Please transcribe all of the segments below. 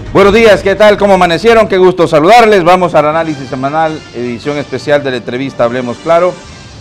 Buenos días, ¿qué tal? ¿Cómo amanecieron? Qué gusto saludarles. Vamos al análisis semanal, edición especial de la entrevista Hablemos Claro.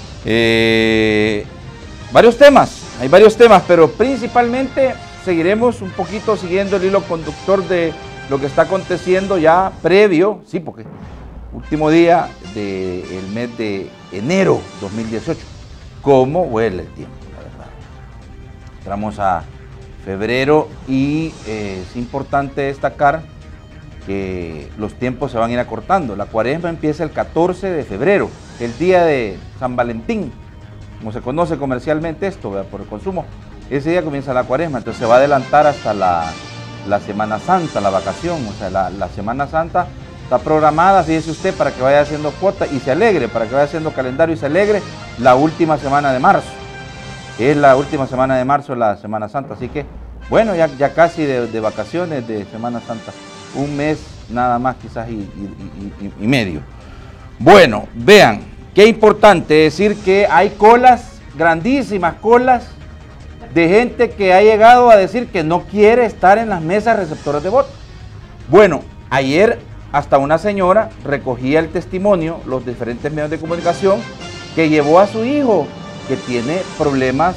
Hay varios temas, pero principalmente seguiremos un poquito siguiendo el hilo conductor de lo que está aconteciendo ya previo, sí, porque último día del mes de enero 2018. ¿Cómo huele el tiempo, la verdad? Entramos a febrero y es importante destacar que los tiempos se van a ir acortando. La cuaresma empieza el 14 de febrero, el día de San Valentín, como se conoce comercialmente esto, ¿verdad? Por el consumo. Ese día comienza la cuaresma, entonces se va a adelantar hasta la Semana Santa, la vacación, o sea, la Semana Santa está programada, fíjese usted, para que vaya haciendo cuota y se alegre, para que vaya haciendo calendario y se alegre, la última semana de marzo. Es la última semana de marzo, la Semana Santa, así que, bueno, ya casi de vacaciones de Semana Santa, un mes nada más quizás y medio. Bueno, vean, qué importante decir que hay colas, grandísimas colas, de gente que ha llegado a decir que no quiere estar en las mesas receptoras de voto. Bueno, ayer hasta una señora recogía el testimonio, los diferentes medios de comunicación, que llevó a su hijo, que tiene problemas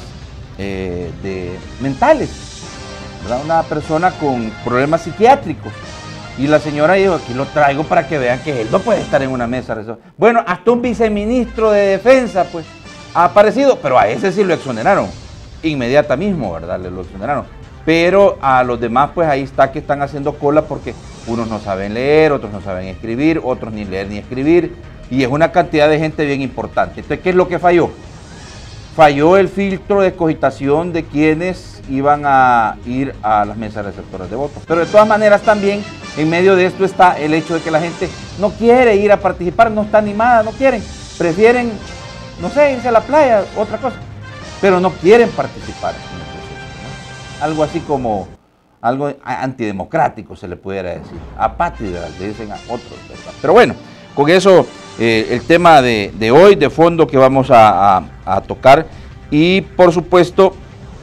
mentales, ¿verdad? Una persona con problemas psiquiátricos. Y la señora dijo, aquí lo traigo para que vean que él no puede estar en una mesa. Bueno, hasta un viceministro de defensa, pues, ha aparecido, pero a ese sí lo exoneraron, inmediata mismo, ¿verdad? Le lo exoneraron. Pero a los demás, pues ahí está que están haciendo cola porque unos no saben leer, otros no saben escribir, otros ni leer ni escribir, y es una cantidad de gente bien importante. Entonces, ¿qué es lo que falló? Falló el filtro de cogitación de quienes iban a ir a las mesas receptoras de votos. Pero de todas maneras también en medio de esto está el hecho de que la gente no quiere ir a participar, no está animada, no quieren, prefieren, no sé, irse a la playa, otra cosa, pero no quieren participar en el proceso, ¿no? Algo así como, algo antidemocrático se le pudiera decir, apátridas, le dicen a otros, ¿verdad? Pero bueno, con eso el tema de hoy, de fondo que vamos a tocar, y por supuesto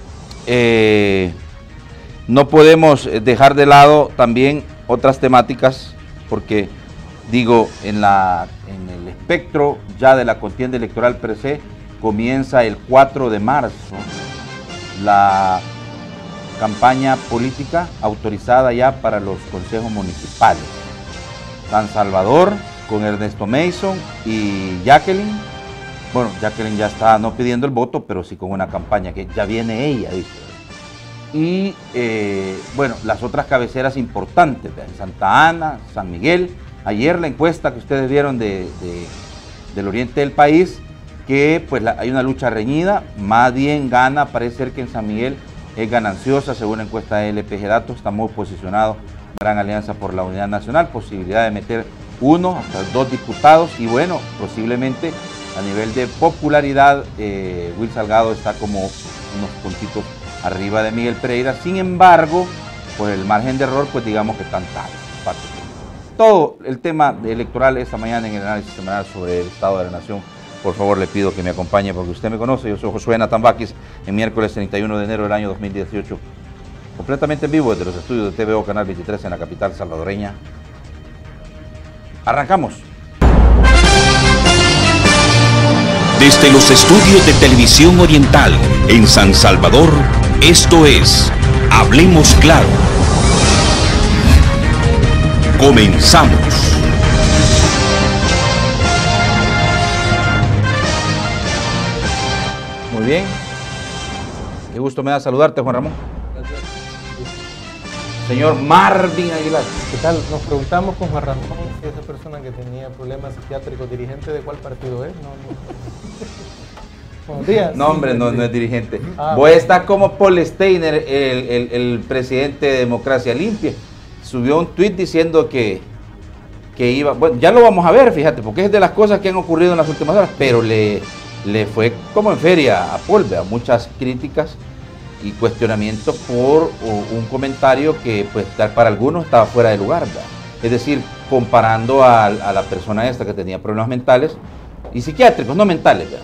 no podemos dejar de lado también otras temáticas, porque digo, en el espectro ya de la contienda electoral per se, comienza el 4 de marzo la campaña política autorizada ya para los consejos municipales. San Salvador con Ernesto Mason y Jacqueline. Bueno, Jacqueline ya está no pidiendo el voto, pero sí con una campaña que ya viene ella, dice. Y bueno, las otras cabeceras importantes, en Santa Ana, San Miguel. Ayer la encuesta que ustedes vieron del oriente del país, que pues hay una lucha reñida, más bien gana, parece ser que en San Miguel es gananciosa, según la encuesta de LPG Datos, estamos posicionados, Gran Alianza por la Unidad Nacional, posibilidad de meter 1 hasta 2 diputados, y bueno, posiblemente a nivel de popularidad, Will Salgado está como unos puntitos arriba de Miguel Pereira. Sin embargo, por el margen de error, pues digamos que están tal. Todo el tema electoral esta mañana en el análisis semanal sobre el Estado de la Nación. Por favor, le pido que me acompañe porque usted me conoce. Yo soy Josué Nathan Vázquez, en miércoles 31 de enero del año 2018. Completamente en vivo desde los estudios de TVO Canal 23 en la capital salvadoreña. Arrancamos. Desde los estudios de Televisión Oriental en San Salvador, esto es Hablemos Claro. Comenzamos. Muy bien. Qué gusto me da saludarte, Juan Ramón. Gracias. Señor Marvin Aguilar. ¿Qué tal? Nos preguntamos con Juan Ramón si esa persona que tenía problemas psiquiátricos, dirigente de cuál partido es. Buenos días. No, hombre, no es dirigente. Ah, Voy a estar como Paul Steiner, el presidente de Democracia Limpia. Subió un tuit diciendo que iba, bueno, ya lo vamos a ver, fíjate, porque es de las cosas que han ocurrido en las últimas horas, pero le fue como en feria a Paul, a muchas críticas y cuestionamientos por un comentario que pues para algunos estaba fuera de lugar, ¿verdad? Es decir, comparando a la persona esta que tenía problemas mentales y psiquiátricos, no mentales, ¿verdad?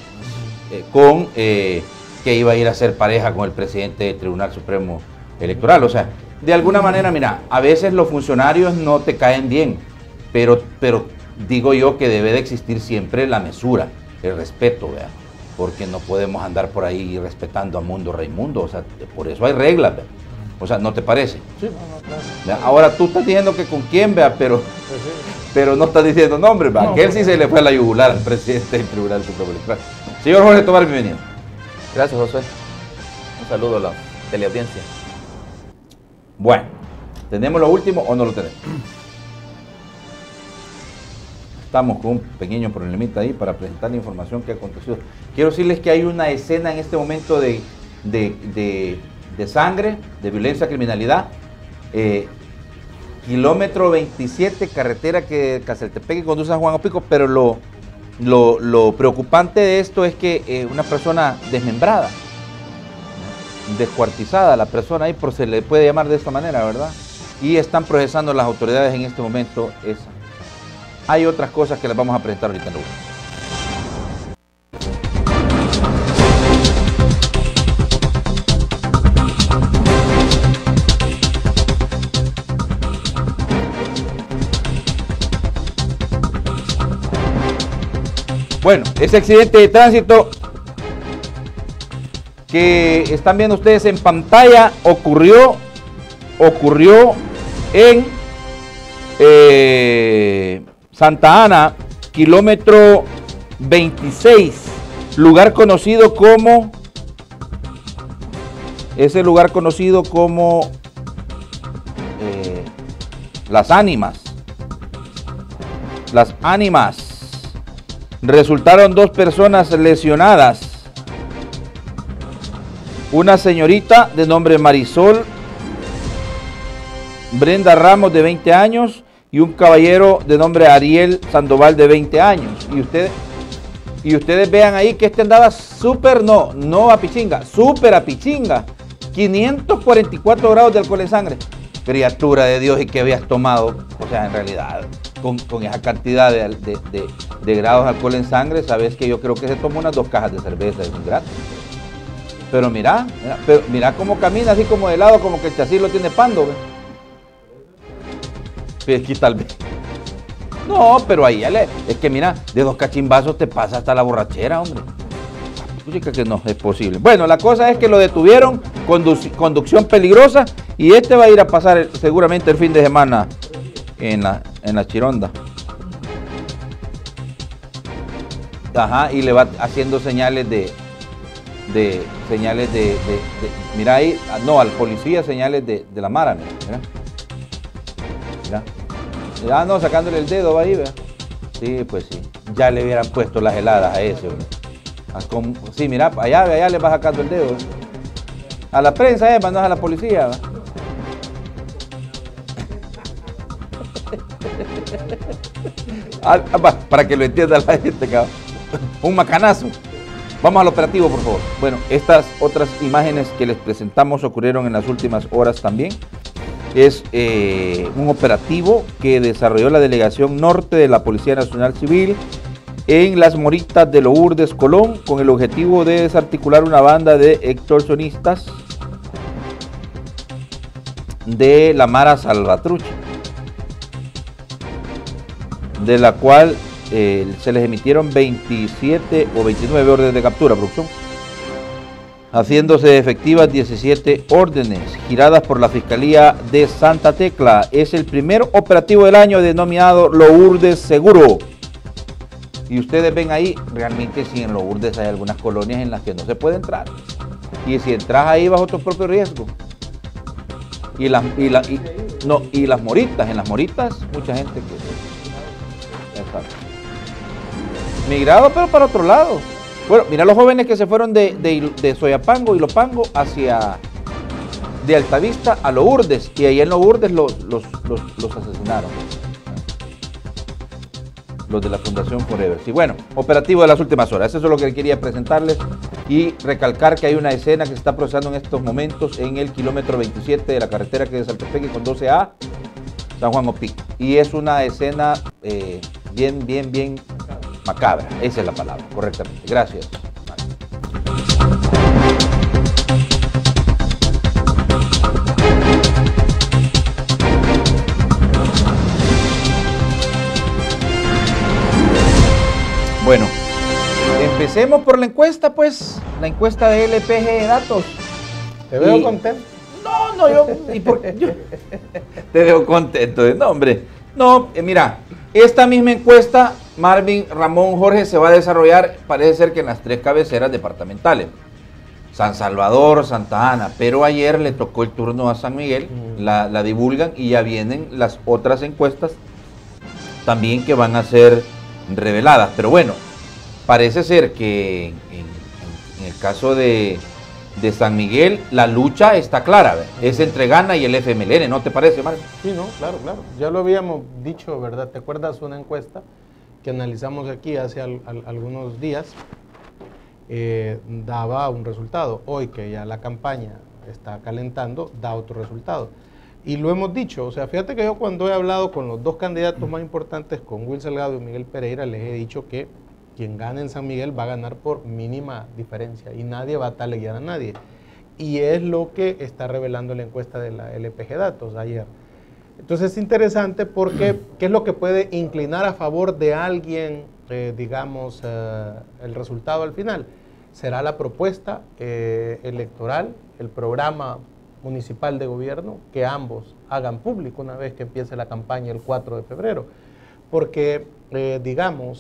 Con que iba a ir a ser pareja con el presidente del Tribunal Supremo Electoral. O sea, de alguna manera, mira, a veces los funcionarios no te caen bien, pero digo yo que debe de existir siempre la mesura, el respeto, ¿verdad? Porque no podemos andar por ahí respetando a Mundo Raimundo, o sea, por eso hay reglas, ¿verdad? O sea, ¿no te parece? Sí, no, claro. ¿Verdad? Ahora tú estás diciendo que con quién, ¿verdad? Pues sí. Pero no estás diciendo nombres, ¿verdad? No, Que él sí se le fue a la yugular al presidente del Tribunal Supremo Electoral. Señor Jorge Tobar, bienvenido. Gracias, José. Un saludo a la teleaudiencia. Bueno, ¿tenemos lo último o no lo tenemos? Estamos con un pequeño problemita ahí para presentar la información que ha acontecido. Quiero decirles que hay una escena en este momento de sangre, de violencia, criminalidad. Kilómetro 27, carretera que Casaltepeque conduce a Juan Opico, pero lo preocupante de esto es que una persona desmembrada, descuartizada, la persona ahí, por se le puede llamar de esta manera, ¿verdad? Y están procesando las autoridades en este momento esa. Hay otras cosas que les vamos a presentar ahorita en lugar. Bueno, ese accidente de tránsito que están viendo ustedes en pantalla ocurrió en Santa Ana, kilómetro 26, lugar conocido como Las Ánimas. Las Ánimas. Resultaron 2 personas lesionadas. Una señorita de nombre Marisol Brenda Ramos, de 20 años, y un caballero de nombre Ariel Sandoval, de 20 años. Y ustedes vean ahí que este andaba súper, no a pichinga, súper a pichinga. 544 grados de alcohol en sangre. Criatura de Dios, ¿y qué habías tomado? O sea, en realidad, con esa cantidad de grados de alcohol en sangre, sabes que yo creo que se tomó unas 2 cajas de cerveza, es un grato. Pero mira cómo camina, así como de lado, como que el chasis lo tiene pando, ¿ve? Pues aquí tal vez. No, pero ahí es que mira, de 2 cachimbazos te pasa hasta la borrachera, hombre. Chica, que no es posible. Bueno, la cosa es que lo detuvieron, conducción peligrosa, y este va a ir a pasar seguramente el fin de semana en la Chironda. Ajá, y le va haciendo señales mira ahí, no, al policía señales de la mara, mira, no, sacándole el dedo, va ahí, ¿verdad? Sí, pues sí, ya le hubieran puesto las heladas a ese, ¿verdad? Sí, mira, allá le va sacando el dedo, ¿verdad? A la prensa, no es a la policía, ¿verdad? Para que lo entienda la gente, cabrón. Un macanazo. Vamos al operativo, por favor. Bueno, estas otras imágenes que les presentamos ocurrieron en las últimas horas también. Es un operativo que desarrolló la Delegación Norte de la Policía Nacional Civil en Las Moritas de Lourdes, Colón, con el objetivo de desarticular una banda de extorsionistas de la Mara Salvatrucha, de la cual se les emitieron 27 o 29 órdenes de captura, producción, haciéndose efectivas 17 órdenes giradas por la Fiscalía de Santa Tecla. Es el primer operativo del año denominado Lourdes Seguro. Y ustedes ven ahí, realmente si en Lourdes hay algunas colonias en las que no se puede entrar. Y si entras ahí bajo tu propio riesgo. Y las Moritas, en las Moritas, mucha gente que... Exacto. Migrado, pero para otro lado. Bueno, mira los jóvenes que se fueron de Soyapango y Lopango hacia... de Altavista a Lourdes. Y ahí en Lourdes los asesinaron. Los de la Fundación Forever. Sí, bueno, operativo de las últimas horas. Eso es lo que quería presentarles y recalcar que hay una escena que se está procesando en estos momentos en el kilómetro 27 de la carretera que es Saltepeque con 12A, San Juan Opico. Y es una escena bien macabra. Esa es la palabra, correctamente. Gracias. Vale. empecemos por la encuesta, pues, la encuesta de LPG Datos. Te veo contento. No, yo te veo contento. No, hombre. No, mira, esta misma encuesta, Marvin, Ramón, Jorge, se va a desarrollar, parece ser que en las 3 cabeceras departamentales. San Salvador, Santa Ana, pero ayer le tocó el turno a San Miguel, la divulgan y ya vienen las otras encuestas también que van a ser reveladas. Pero bueno, parece ser que en el caso de San Miguel, la lucha está clara, ¿verdad? Es entre Gana y el FMLN, ¿no te parece, Marvin? Sí, no, claro. Ya lo habíamos dicho, ¿verdad? ¿Te acuerdas una encuesta que analizamos aquí hace algunos días? Daba un resultado. Hoy que ya la campaña está calentando, da otro resultado. Y lo hemos dicho, o sea, fíjate que yo cuando he hablado con los 2 candidatos más importantes, con Will Salgado y Miguel Pereira, les he dicho que quien gane en San Miguel va a ganar por mínima diferencia y nadie va a taleguear a nadie. Y es lo que está revelando la encuesta de la LPG Datos ayer. Entonces es interesante porque ¿qué es lo que puede inclinar a favor de alguien, digamos, el resultado al final? Será la propuesta electoral, el programa municipal de gobierno, que ambos hagan público una vez que empiece la campaña el 4 de febrero. Porque, digamos,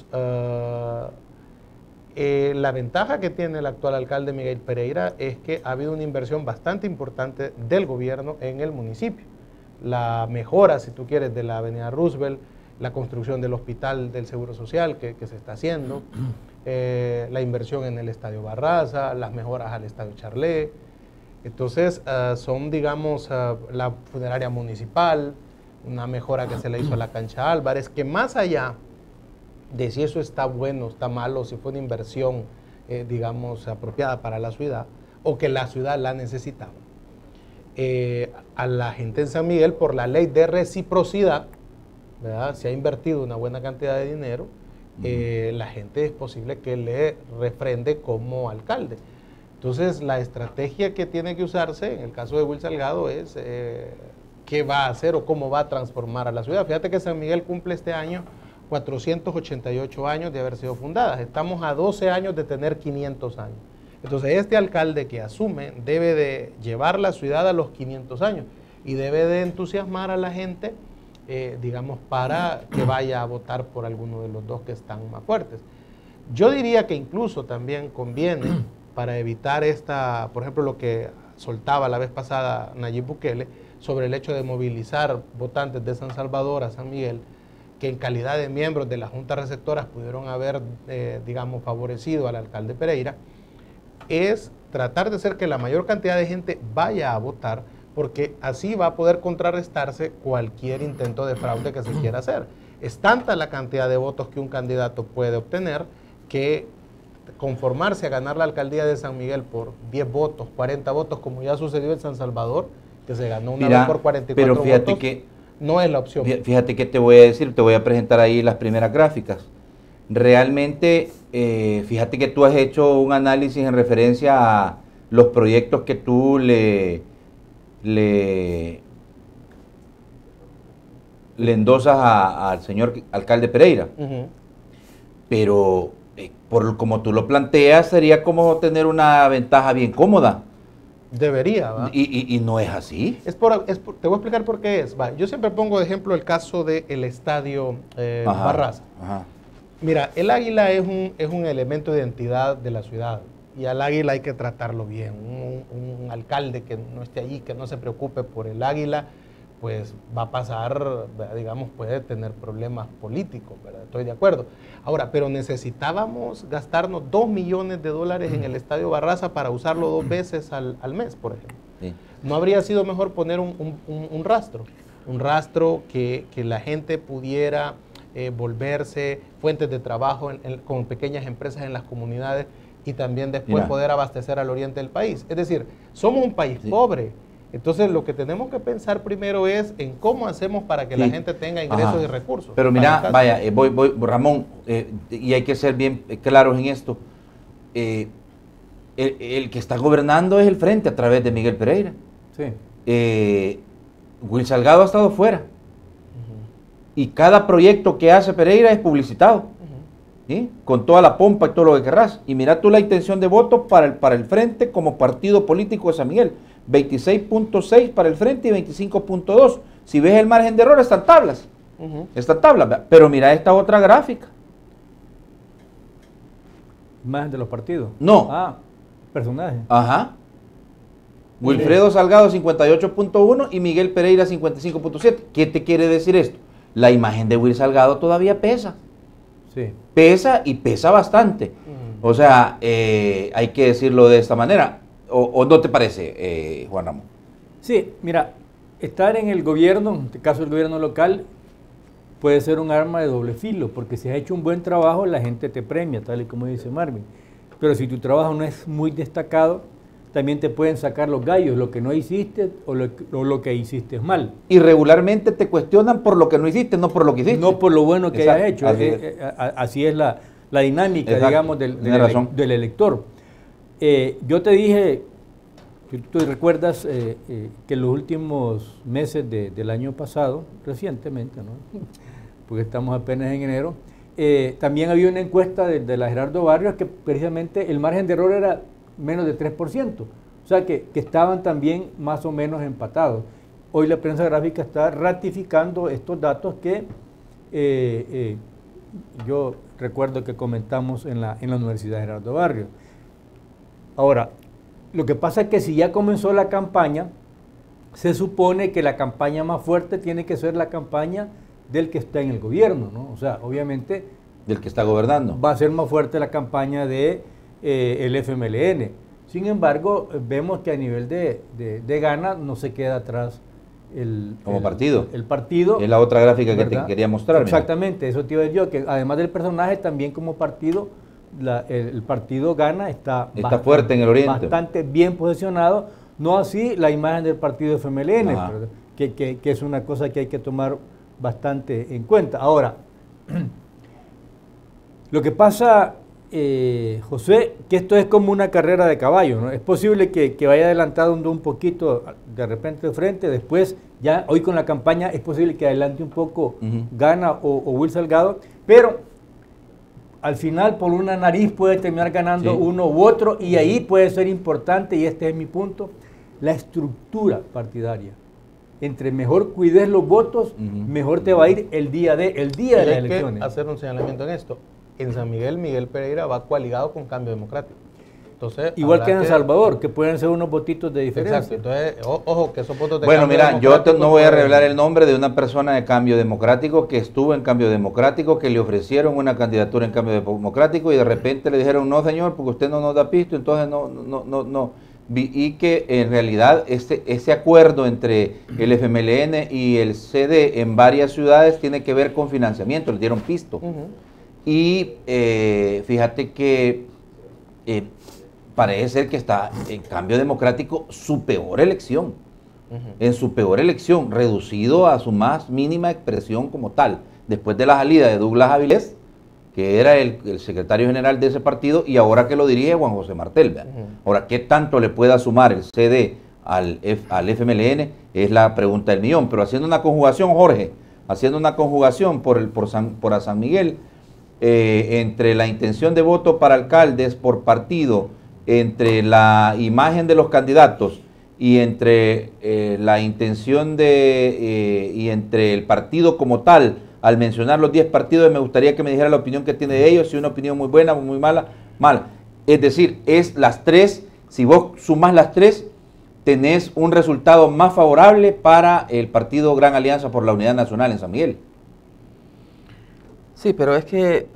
la ventaja que tiene el actual alcalde Miguel Pereira es que ha habido una inversión bastante importante del gobierno en el municipio. La mejora, si tú quieres, de la avenida Roosevelt, la construcción del hospital del Seguro Social que se está haciendo, la inversión en el Estadio Barraza, las mejoras al Estadio Charlé. Entonces, son, digamos, la funeraria municipal, una mejora que se le hizo a la cancha Álvarez, que más allá de si eso está bueno, está malo, si fue una inversión, digamos, apropiada para la ciudad, o que la ciudad la necesitaba. A la gente en San Miguel, por la ley de reciprocidad, ¿verdad? Se ha invertido una buena cantidad de dinero, la gente es posible que le refrende como alcalde. Entonces, la estrategia que tiene que usarse, en el caso de Will Salgado, es qué va a hacer o cómo va a transformar a la ciudad. Fíjate que San Miguel cumple este año 488 años de haber sido fundada. Estamos a 12 años de tener 500 años. Entonces, este alcalde que asume debe de llevar la ciudad a los 500 años y debe de entusiasmar a la gente, digamos, para que vaya a votar por alguno de los 2 que están más fuertes. Yo diría que incluso también conviene, para evitar por ejemplo, lo que soltaba la vez pasada Nayib Bukele, sobre el hecho de movilizar votantes de San Salvador a San Miguel, que en calidad de miembros de las juntas receptoras pudieron haber, digamos, favorecido al alcalde Pereira, es tratar de hacer que la mayor cantidad de gente vaya a votar, porque así va a poder contrarrestarse cualquier intento de fraude que se quiera hacer. Es tanta la cantidad de votos que un candidato puede obtener que conformarse a ganar la alcaldía de San Miguel por 10 votos, 40 votos, como ya sucedió en San Salvador, que se ganó una vez por 44 pero fíjate votos, que, no es la opción. Fíjate que te voy a decir, te voy a presentar ahí las primeras gráficas. Realmente, fíjate que tú has hecho un análisis en referencia a los proyectos que tú le endosas al señor alcalde Pereira. Pero como tú lo planteas, sería como tener una ventaja bien cómoda. Debería, ¿va? Y no es así. Te voy a explicar por qué es. Va, yo siempre pongo de ejemplo el caso del estadio Barraza. Mira, el águila es un elemento de identidad de la ciudad y al águila hay que tratarlo bien. Un alcalde que no esté allí, que no se preocupe por el águila, pues va a pasar, digamos, puede tener problemas políticos, ¿verdad? Estoy de acuerdo. Ahora, pero necesitábamos gastarnos $2 millones en el Estadio Barraza para usarlo 2 veces al mes, por ejemplo. Sí. ¿No habría sido mejor poner un rastro? Un rastro que la gente pudiera volverse fuentes de trabajo con pequeñas empresas en las comunidades y también después poder abastecer al oriente del país. Es decir, somos un país pobre. Entonces, lo que tenemos que pensar primero es en cómo hacemos para que la gente tenga ingresos y recursos. Pero mira, vaya, voy, Ramón, y hay que ser bien claros en esto. El que está gobernando es el Frente a través de Miguel Pereira. Sí. Will Salgado ha estado fuera. Y cada proyecto que hace Pereira es publicitado. ¿sí? Con toda la pompa y todo lo que querrás. Y mira tú la intención de voto para el Frente como partido político de San Miguel. 26.6 para el Frente y 25.2. Si ves el margen de error, están tablas. Esta tabla. Pero mira esta otra gráfica. Imagen de los partidos. No. Ah, personajes. Ajá. Wilfredo Salgado 58.1 y Miguel Pereira 55.7. ¿Qué te quiere decir esto? La imagen de Will Salgado todavía pesa. Sí. Pesa y pesa bastante. O sea, hay que decirlo de esta manera. ¿O no te parece, Juan Ramón? Sí, mira, estar en el gobierno, en este caso el gobierno local, puede ser un arma de doble filo, porque si has hecho un buen trabajo, la gente te premia, tal y como dice Marvin. Pero si tu trabajo no es muy destacado, también te pueden sacar los gallos, lo que no hiciste o lo que hiciste mal. Y regularmente te cuestionan por lo que no hiciste, no por lo que hiciste. No por lo bueno que hayas hecho. Así Así es la dinámica, exacto, digamos, del elector. Yo te dije, si tú recuerdas, que en los últimos meses del año pasado, recientemente, ¿no? Porque estamos apenas en enero, también había una encuesta de la Gerardo Barrios que precisamente el margen de error era menos de 3%, o sea que estaban también más o menos empatados. Hoy la prensa gráfica está ratificando estos datos que yo recuerdo que comentamos en la Universidad Gerardo Barrios. Ahora, lo que pasa es que si ya comenzó la campaña, se supone que la campaña más fuerte tiene que ser la campaña del que está en el gobierno, ¿no? O sea, obviamente... Del que está gobernando. Va a ser más fuerte la campaña de el FMLN. Sin embargo, vemos que a nivel de Gana no se queda atrás el partido. Es la otra gráfica, ¿verdad?, que te quería mostrar. Exactamente, mira. Eso te iba a decir yo, que además del personaje, también como partido, el partido Gana está bastante, fuerte en el oriente. Bastante bien posicionado, no así la imagen del partido FMLN, que es una cosa que hay que tomar bastante en cuenta. Ahora, lo que pasa, José, que esto es como una carrera de caballo, ¿no? Es posible que vaya adelantado un poquito de repente de frente, después ya hoy con la campaña es posible que adelante un poco Gana o Will Salgado, pero al final por una nariz puede terminar ganando uno u otro y ahí puede ser importante, y este es mi punto, la estructura partidaria. Entre mejor cuides los votos, mejor te va a ir el día de las elecciones. Hay que hacer un señalamiento en esto. En San Miguel, Miguel Pereira va coaligado con Cambio Democrático. Entonces, igual que en El Salvador, que pueden ser unos votitos de diferencia. Exacto, entonces, ojo, que esos votos de Bueno, Cambio mira, yo Democrático no voy a revelar el nombre de una persona de Cambio Democrático que estuvo en Cambio Democrático, que le ofrecieron una candidatura en Cambio Democrático y de repente le dijeron, no señor, porque usted no nos da pisto, entonces no. Y que en realidad ese acuerdo entre el FMLN y el CD en varias ciudades tiene que ver con financiamiento, le dieron pisto. Y fíjate que parece ser que está en Cambio Democrático su peor elección, en su peor elección, reducido a su más mínima expresión como tal, después de la salida de Douglas Avilés, que era el secretario general de ese partido, y ahora que lo dirige Juan José Martel. Ahora, ¿qué tanto le pueda sumar el CD al FMLN? Es la pregunta del millón. Pero haciendo una conjugación, Jorge, haciendo una conjugación por San Miguel, entre la intención de voto para alcaldes por partido, entre la imagen de los candidatos y entre la intención y entre el partido como tal. Al mencionar los 10 partidos, me gustaría que me dijera la opinión que tiene de ellos, si una opinión muy buena o muy mala, mala. Es decir, es las tres, si vos sumás las tres, tenés un resultado más favorable para el partido Gran Alianza por la Unidad Nacional en San Miguel. Sí, pero es que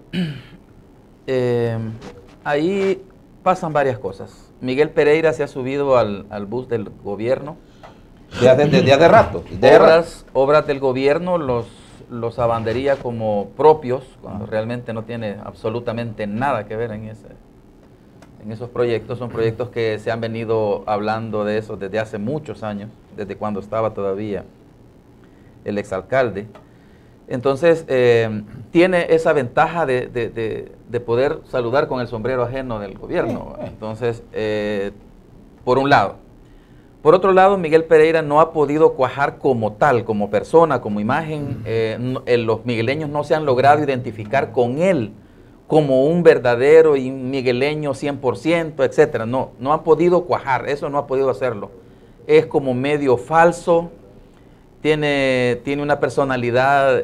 ahí pasan varias cosas. Miguel Pereira se ha subido al bus del gobierno. Desde hace rato. Obras del gobierno los abandería como propios, cuando realmente no tiene absolutamente nada que ver en esos proyectos. Son proyectos que se han venido hablando de eso desde hace muchos años, desde cuando estaba todavía el exalcalde. Entonces, tiene esa ventaja de poder saludar con el sombrero ajeno del gobierno. Entonces, por un lado. Por otro lado, Miguel Pereira no ha podido cuajar como tal, como persona, como imagen. Los migueleños no se han logrado identificar con él como un verdadero y un migueleño 100%, etcétera. No, no han podido cuajar, eso no ha podido hacerlo. Es como medio falso, tiene una personalidad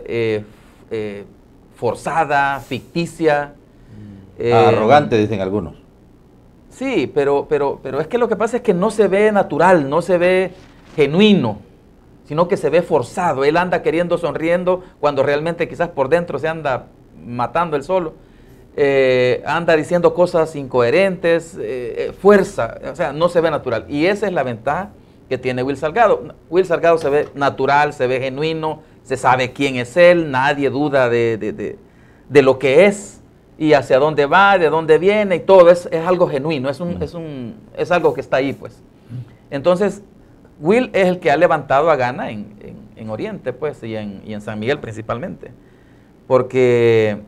forzada, ficticia. Arrogante, dicen algunos. Sí, pero es que lo que pasa es que no se ve natural, no se ve genuino, sino que se ve forzado. Él anda queriendo, sonriendo, cuando realmente quizás por dentro se anda matando él solo. Anda diciendo cosas incoherentes, fuerza, o sea, no se ve natural. Y esa es la ventaja que tiene Will Salgado. Will Salgado se ve natural, se ve genuino, se sabe quién es él, nadie duda de lo que es y hacia dónde va, de dónde viene, y todo es algo genuino, es algo que está ahí, pues. Entonces, Will es el que ha levantado a Gana en Oriente, pues, y en San Miguel principalmente, porque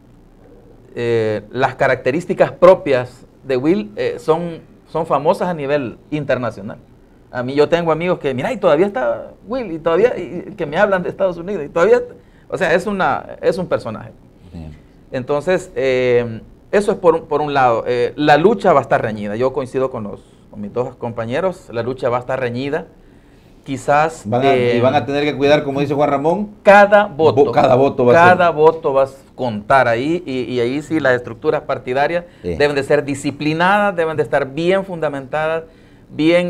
las características propias de Will son famosas a nivel internacional. A mí yo tengo amigos que, mira, y todavía está Will, y que me hablan de Estados Unidos, y todavía, o sea, es un personaje. Entonces, eso es por un lado. La lucha va a estar reñida. Yo coincido con mis dos compañeros, la lucha va a estar reñida. Quizás... y van a tener que cuidar, como dice Juan Ramón, cada voto va a contar ahí, y ahí sí las estructuras partidarias deben de ser disciplinadas, deben de estar bien fundamentadas, bien,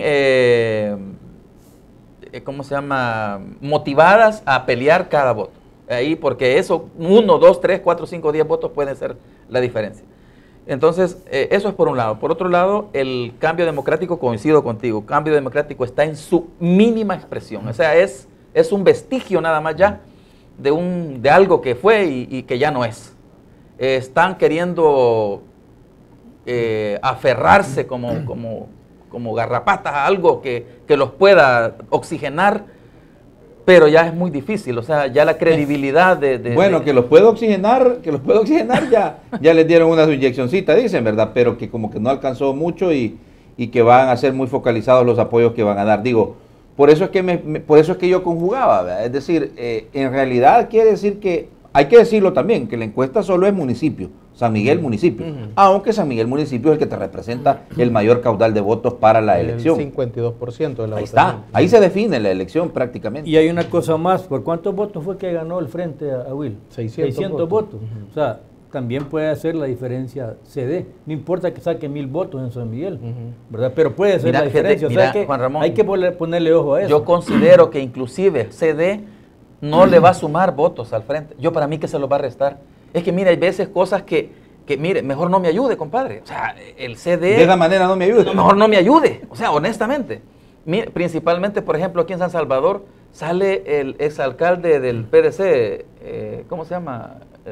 ¿cómo se llama?, motivadas a pelear cada voto. Ahí, porque eso, 1, 2, 3, 4, 5, 10 votos pueden ser la diferencia. Entonces, eso es por un lado. Por otro lado, el cambio democrático, coincido contigo, cambio democrático está en su mínima expresión. O sea, es un vestigio nada más ya de algo que fue y que ya no es. Están queriendo aferrarse como garrapatas a algo que los pueda oxigenar, pero ya es muy difícil, o sea, ya la credibilidad bueno, que los puede oxigenar ya les dieron una inyeccioncita, dicen, ¿verdad? Pero que como que no alcanzó mucho y que van a ser muy focalizados los apoyos que van a dar. Digo, por eso es que yo conjugaba, ¿verdad? Es decir, en realidad quiere decir que, hay que decirlo también, que la encuesta solo es municipio, San Miguel municipio, aunque San Miguel municipio es el que te representa el mayor caudal de votos para la elección. El 52% de la Ahí votación. está, ahí se define la elección prácticamente. Y hay una cosa más, ¿por cuántos votos fue que ganó el frente a Will? 600 votos. O sea, también puede hacer la diferencia CD. No importa que saque 1000 votos en San Miguel, ¿verdad? Pero puede ser la diferencia. Mira, o sea que Juan Ramón, hay que ponerle ojo a eso. Yo considero que inclusive CD no le va a sumar votos al frente. Para mí que se los va a restar. Es que mira, hay veces cosas que mire, mejor no me ayude, compadre. O sea, el CD... De esa manera no me ayude. Mejor no me ayude. O sea, honestamente. Mire, principalmente, por ejemplo, aquí en San Salvador sale el exalcalde del PDC, ¿cómo se llama?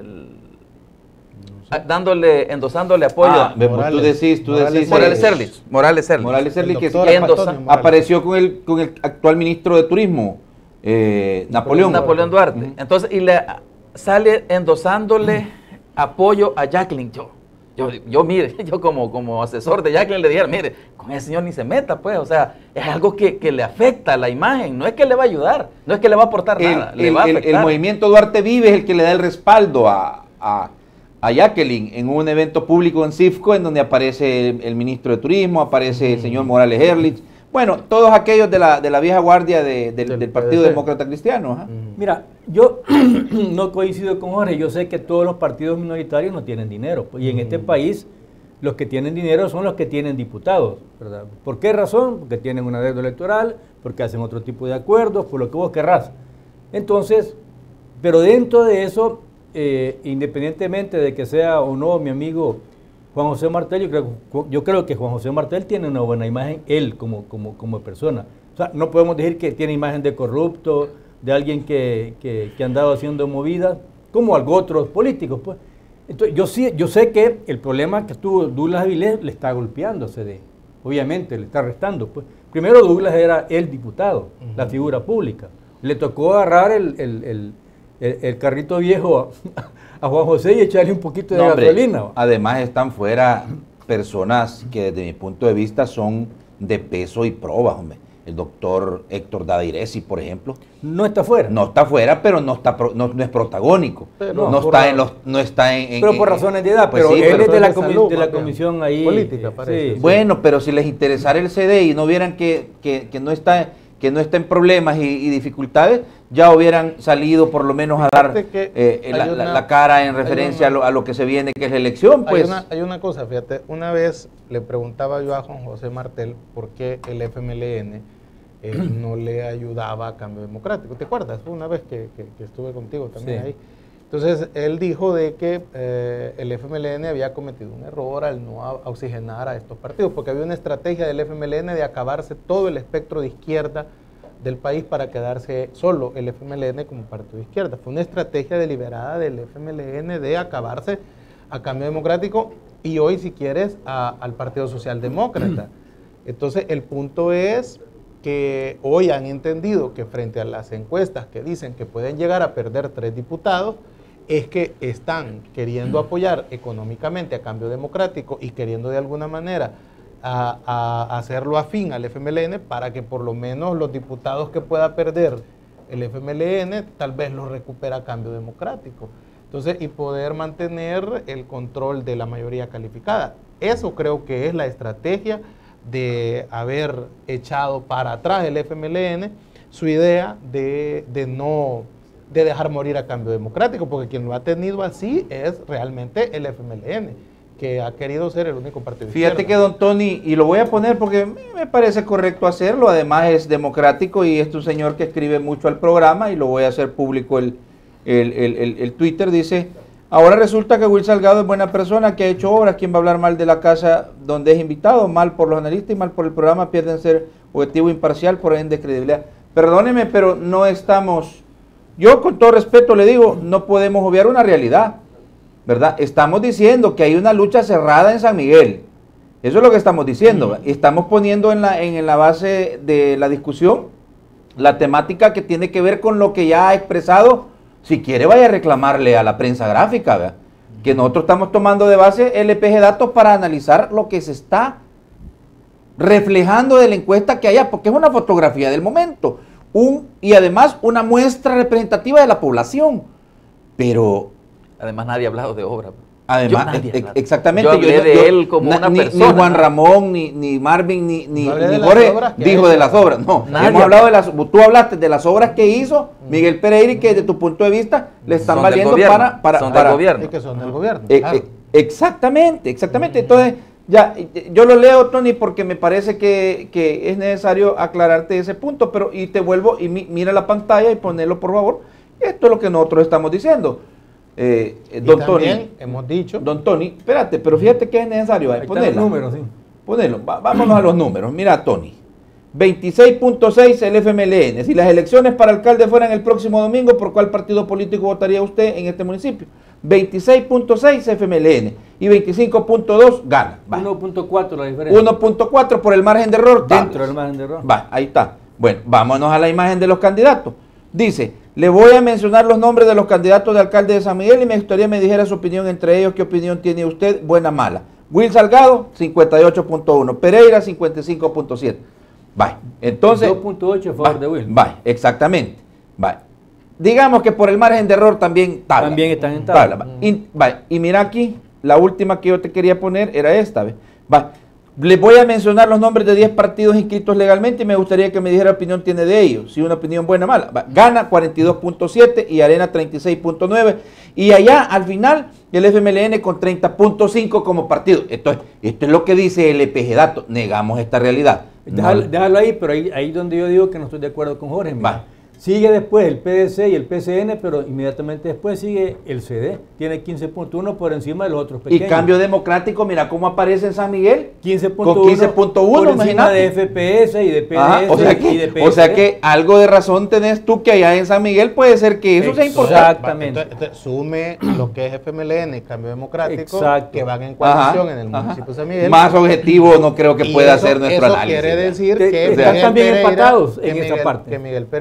Endosándole apoyo. Tú decís Morales Serlich, que apareció con el actual ministro de Turismo, Napoleón Duarte. Entonces, sale endosándole apoyo a Jacqueline. Mire, yo como asesor de Jacqueline le dije, mire, con ese señor ni se meta, pues, o sea, es algo que le afecta a la imagen, no es que le va a ayudar, no es que le va a aportar nada, le va a afectar. El movimiento Duarte Vive es el que le da el respaldo a Jacqueline en un evento público en CIFCO, en donde aparece el ministro de Turismo, aparece el señor Morales Serlich. Bueno, todos aquellos de la vieja guardia del Partido Demócrata Cristiano. Mira, yo no coincido con Jorge, yo sé que todos los partidos minoritarios no tienen dinero, y en este país los que tienen dinero son los que tienen diputados, ¿verdad? ¿Por qué razón? Porque tienen una deuda electoral, porque hacen otro tipo de acuerdos, por lo que vos querrás. Entonces, pero dentro de eso, independientemente de que sea o no mi amigo Juan José Martel, yo creo que Juan José Martel tiene una buena imagen, él como persona. O sea, no podemos decir que tiene imagen de corrupto, de alguien que ha andado haciendo movidas, como algo otros políticos, pues. Entonces, yo sé que el problema que tuvo Douglas Avilés le está golpeando a CD, obviamente, le está restando, pues. Primero Douglas era el diputado, la figura pública. Le tocó agarrar el carrito viejo a Juan José y echarle un poquito de gasolina. Además están fuera personas que desde mi punto de vista son de peso y pruebas, hombre. el doctor Héctor Dadiresi, por ejemplo. No está fuera. No está fuera, pero no es protagónico. Pero no está en... Pero por razones de edad, pues pero sí, él pero- es de la, salud, de la más bien. comisión ahí. Política, parece. sí. Bueno, pero si les interesara el CD y no vieran que no está en problemas y dificultades, ya hubieran salido por lo menos a dar Fíjate que la cara en referencia a lo que se viene, que es la elección, pues. Hay una cosa, fíjate, una vez le preguntaba yo a Juan José Martel por qué el FMLN no le ayudaba a Cambio Democrático. ¿Te acuerdas? Fue una vez que estuve contigo también Sí. ahí. Entonces, él dijo de que el FMLN había cometido un error al no oxigenar a estos partidos, porque había una estrategia del FMLN de acabarse todo el espectro de izquierda del país para quedarse solo el FMLN como partido de izquierda. Fue una estrategia deliberada del FMLN de acabarse a Cambio Democrático y hoy, si quieres, al Partido Socialdemócrata. Entonces, el punto es que hoy han entendido que frente a las encuestas que dicen que pueden llegar a perder 3 diputados, es que están queriendo apoyar económicamente a Cambio Democrático y queriendo de alguna manera a hacerlo afín al FMLN para que por lo menos los diputados que pueda perder el FMLN tal vez los recupera Cambio Democrático. Entonces, y poder mantener el control de la mayoría calificada. Eso creo que es la estrategia de haber echado para atrás el FMLN, su idea de dejar morir a Cambio Democrático, porque quien lo ha tenido así es realmente el FMLN, que ha querido ser el único partido. Fíjate que don Tony, y lo voy a poner porque me parece correcto hacerlo, además es democrático y es un señor que escribe mucho al programa y lo voy a hacer público el Twitter, dice: ahora resulta que Will Salgado es buena persona, que ha hecho obras. ¿Quién va a hablar mal de la casa donde es invitado? Mal por los analistas y mal por el programa, pierden ser objetivo imparcial, por ende credibilidad. Perdóneme, pero no estamos, yo con todo respeto le digo, no podemos obviar una realidad, ¿verdad? Estamos diciendo que hay una lucha cerrada en San Miguel. Eso es lo que estamos diciendo. Estamos poniendo en la base de la discusión la temática que tiene que ver con lo que ya ha expresado. Si quiere, vaya a reclamarle a la prensa gráfica, ¿verdad? Que nosotros estamos tomando de base LPG Datos para analizar lo que se está reflejando de la encuesta que haya, porque es una fotografía del momento, y además una muestra representativa de la población. Pero Además, nadie ha hablado de obra. además, exactamente. Yo hablé de él como una persona. Ni Juan Ramón, ni Marvin, ni hablé de las Jorge obras que dijo ha de hecho. las obras. No, Nadie hemos hablado de las. Tú hablaste de las obras que hizo Miguel Pereira y que desde tu punto de vista le están Son del valiendo gobierno, para son del gobierno. Y que son del gobierno. Claro. Exactamente. Entonces, ya, yo lo leo, Tony, porque me parece que es necesario aclararte ese punto, pero y te vuelvo, y mira la pantalla y ponelo, por favor. Esto es lo que nosotros estamos diciendo. Y Don también Tony, hemos dicho, Don Tony, espérate, pero fíjate que es necesario. Ahí están los Ponela. números, sí. Ponelo, vámonos a los números. Mira, Tony, 26.6 el FMLN. Si las elecciones para alcalde fueran el próximo domingo, ¿por cuál partido político votaría usted en este municipio? 26.6 FMLN y 25.2 gana. Va. 1.4 la diferencia. 1.4 por el margen de error. Dentro tablas. del margen de error. Va, ahí está. Bueno, vámonos a la imagen de los candidatos. Dice: le voy a mencionar los nombres de los candidatos de alcalde de San Miguel y me gustaría me dijera su opinión entre ellos. ¿Qué opinión tiene usted? Buena, mala. Will Salgado, 58.1. Pereira, 55.7. Va, entonces... 2.8 a favor de Will. Va, exactamente. Va. Digamos que por el margen de error también tabla. También están en tabla. Va. Y mira aquí, la última que yo te quería poner era esta. ¿Ve? Va. Les voy a mencionar los nombres de 10 partidos inscritos legalmente y me gustaría que me dijera qué opinión tiene de ellos. Si una opinión buena o mala. Va. Gana 42.7 y Arena 36.9. Y allá al final el FMLN con 30.5 como partido. Esto es lo que dice el LPG Datos. Negamos esta realidad. Déjalo ahí, pero ahí donde yo digo que no estoy de acuerdo con Jorge. Mira. Va. Sigue después el PDC y el PCN, pero inmediatamente después sigue el CD. Tiene 15.1 por encima de los otros Y pequeños. Cambio Democrático, mira cómo aparece en San Miguel. 15.1 con 15.1, por encima imagínate. de FPS y de PDS Ajá, y de PSD. o sea que algo de razón tenés tú que allá en San Miguel puede ser que eso sea importante. Exactamente. entonces, sume lo que es FMLN y Cambio Democrático, Exacto. que van en coalición Ajá, en el ajá. municipio de San Miguel. Más objetivo no creo que Y pueda eso- ser nuestro eso análisis. quiere decir Que que están Miguel también Pereira- empatados que en esa Miguel- parte. Que Miguel Pereira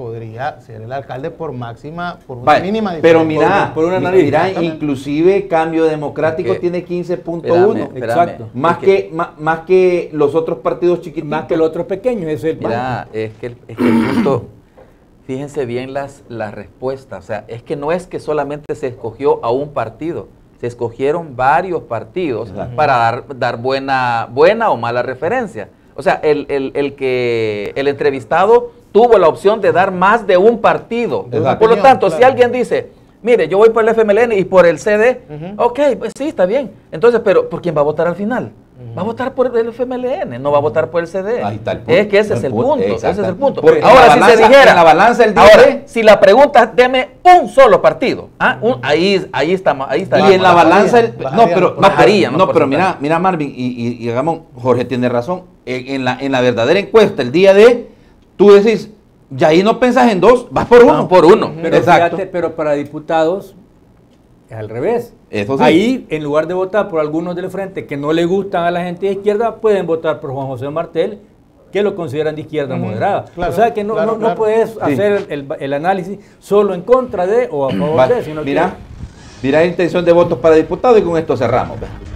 podría ser el alcalde por máxima, por una mínima diferencia. Pero mira, por una nariz. mira, inclusive Cambio Democrático tiene 15.1. Exacto. Más que los otros partidos chiquititos. Más que los otros pequeños, ese es el Mira, es que el punto, fíjense bien las respuestas, o sea, es que no es que solamente se escogió a un partido, se escogieron varios partidos para dar buena o mala referencia. O sea, el entrevistado tuvo la opción de dar más de un partido. Por lo tanto, si alguien dice, mire, yo voy por el FMLN y por el CD, ok, pues sí, está bien. Entonces, pero ¿por quién va a votar al final? Va a votar por el FMLN, no va a votar por el CD. Ahí está el punto. Es que ese es el punto. Ese es el punto. Porque ahora, si se dijera, en la balanza el día ahora, si la pregunta es, deme un solo partido, ahí está. Y en la balanza, bajaría. Pero mira Marvin y Gamón, Jorge tiene razón. En la verdadera encuesta, el día de, tú decís, ya ahí no pensás en dos, vas por uno. Por uno. Pero exacto. fíjate, pero para diputados es al revés. Eso sí. Ahí, en lugar de votar por algunos del frente que no le gustan a la gente de izquierda, pueden votar por Juan José Martel, que lo consideran de izquierda moderada. Claro, o sea que no puedes hacer el análisis solo en contra de o a favor de, sino mira la intención de votos para diputados y con esto cerramos.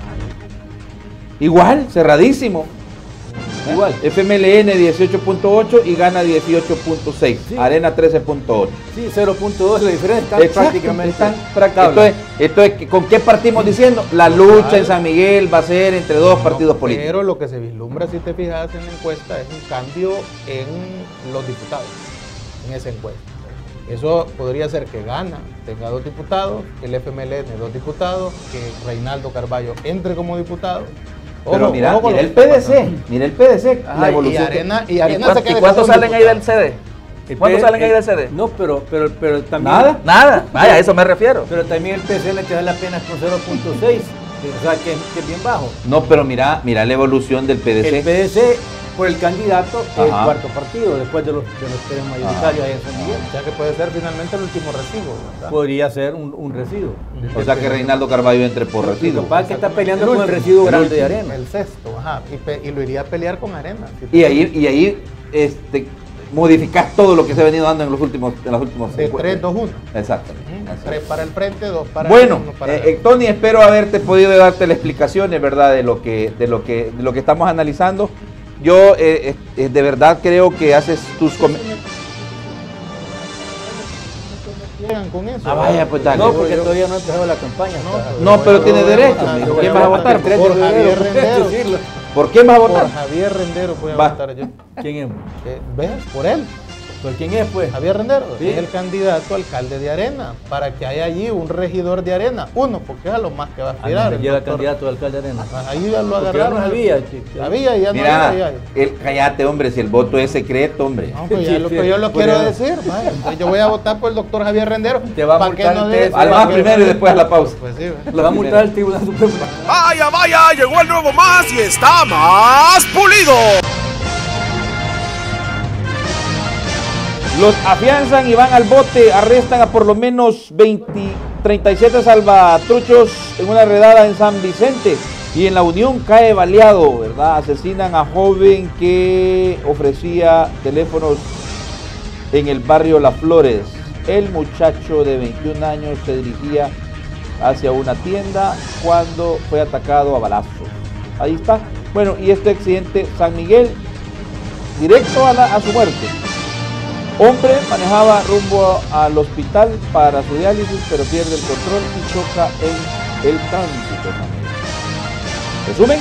Igual, cerradísimo. Igual, FMLN 18.8 y gana 18.6, Sí. Arena 13.8. Sí, 0.2 la diferencia, están prácticamente. Entonces, ¿con qué partimos diciendo? La lucha en San Miguel va a ser entre dos partidos políticos. Pero lo que se vislumbra, si te fijas en la encuesta, es un cambio en los diputados, en esa encuesta. Eso podría ser que Gana tenga 2 diputados, el FMLN 2 diputados, que Reinaldo Carballo entre como diputado. Pero mira el PDC, la evolución. Y Arena ¿Y cuántos salen ahí del CD? ¿Cuántos salen ahí del CD? No, pero también... Nada. Vaya, a eso me refiero. Pero también el PCN te da la pena con 0.6, o sea que es bien bajo. No, pero mira la evolución del PDC. El PDC, por el candidato, es el cuarto partido, después de los 3 mayoritarios ahí en San Miguel. O sea que puede ser finalmente el último residuo, ¿verdad? Podría ser un residuo. O sea que Reinaldo Carballo entre por residuo. Lo que pasa es que está peleando con el residuo grande de Arena. El sexto, y lo iría a pelear con Arena. Y ahí modificás todo lo que se ha venido dando en las últimas de 3-2-1. Exacto. 3 para el frente, 2 para bueno, el 1 para Tony, espero haberte podido darte las explicaciones, ¿verdad? De lo que estamos analizando. Yo de verdad creo que haces tus comentarios. Con eso. Vaya, pues dale. No, porque todavía no ha empezado la campaña. No, pero tiene derecho. ¿Por quién vas a votar? Por Javier Rendero. ¿Por quién vas a votar? Por Javier Rendero voy a votar yo. ¿Quién es? ¿Ves? Por él. ¿Por quién es, pues? Javier Rendero, sí. Es el candidato a alcalde de Arena, para que haya allí un regidor de Arena, uno, porque es a lo más que va a aspirar. Llega el candidato a alcalde de Arena. Ahí ya lo agarraron. No había y ya mira, no había. Cállate, hombre, si el voto es secreto, hombre. No, pues ya lo que yo lo quiero decir. Vaya, entonces yo voy a votar por el doctor Javier Rendero. Te va a multar al más primero y después a la pausa. Pues sí, lo va a multar el Tribunal Supremo. Vaya, llegó el nuevo más y está más pulido. Los afianzan y van al bote, arrestan a por lo menos 37 salvatruchos en una redada en San Vicente. Y en La Unión cae baleado, ¿verdad? Asesinan a joven que ofrecía teléfonos en el barrio Las Flores. El muchacho de 21 años se dirigía hacia una tienda cuando fue atacado a balazos. Ahí está. Bueno, y este accidente, San Miguel, directo a su muerte. Hombre manejaba rumbo al hospital para su diálisis, pero pierde el control y choca en el tránsito. ¿Resumen?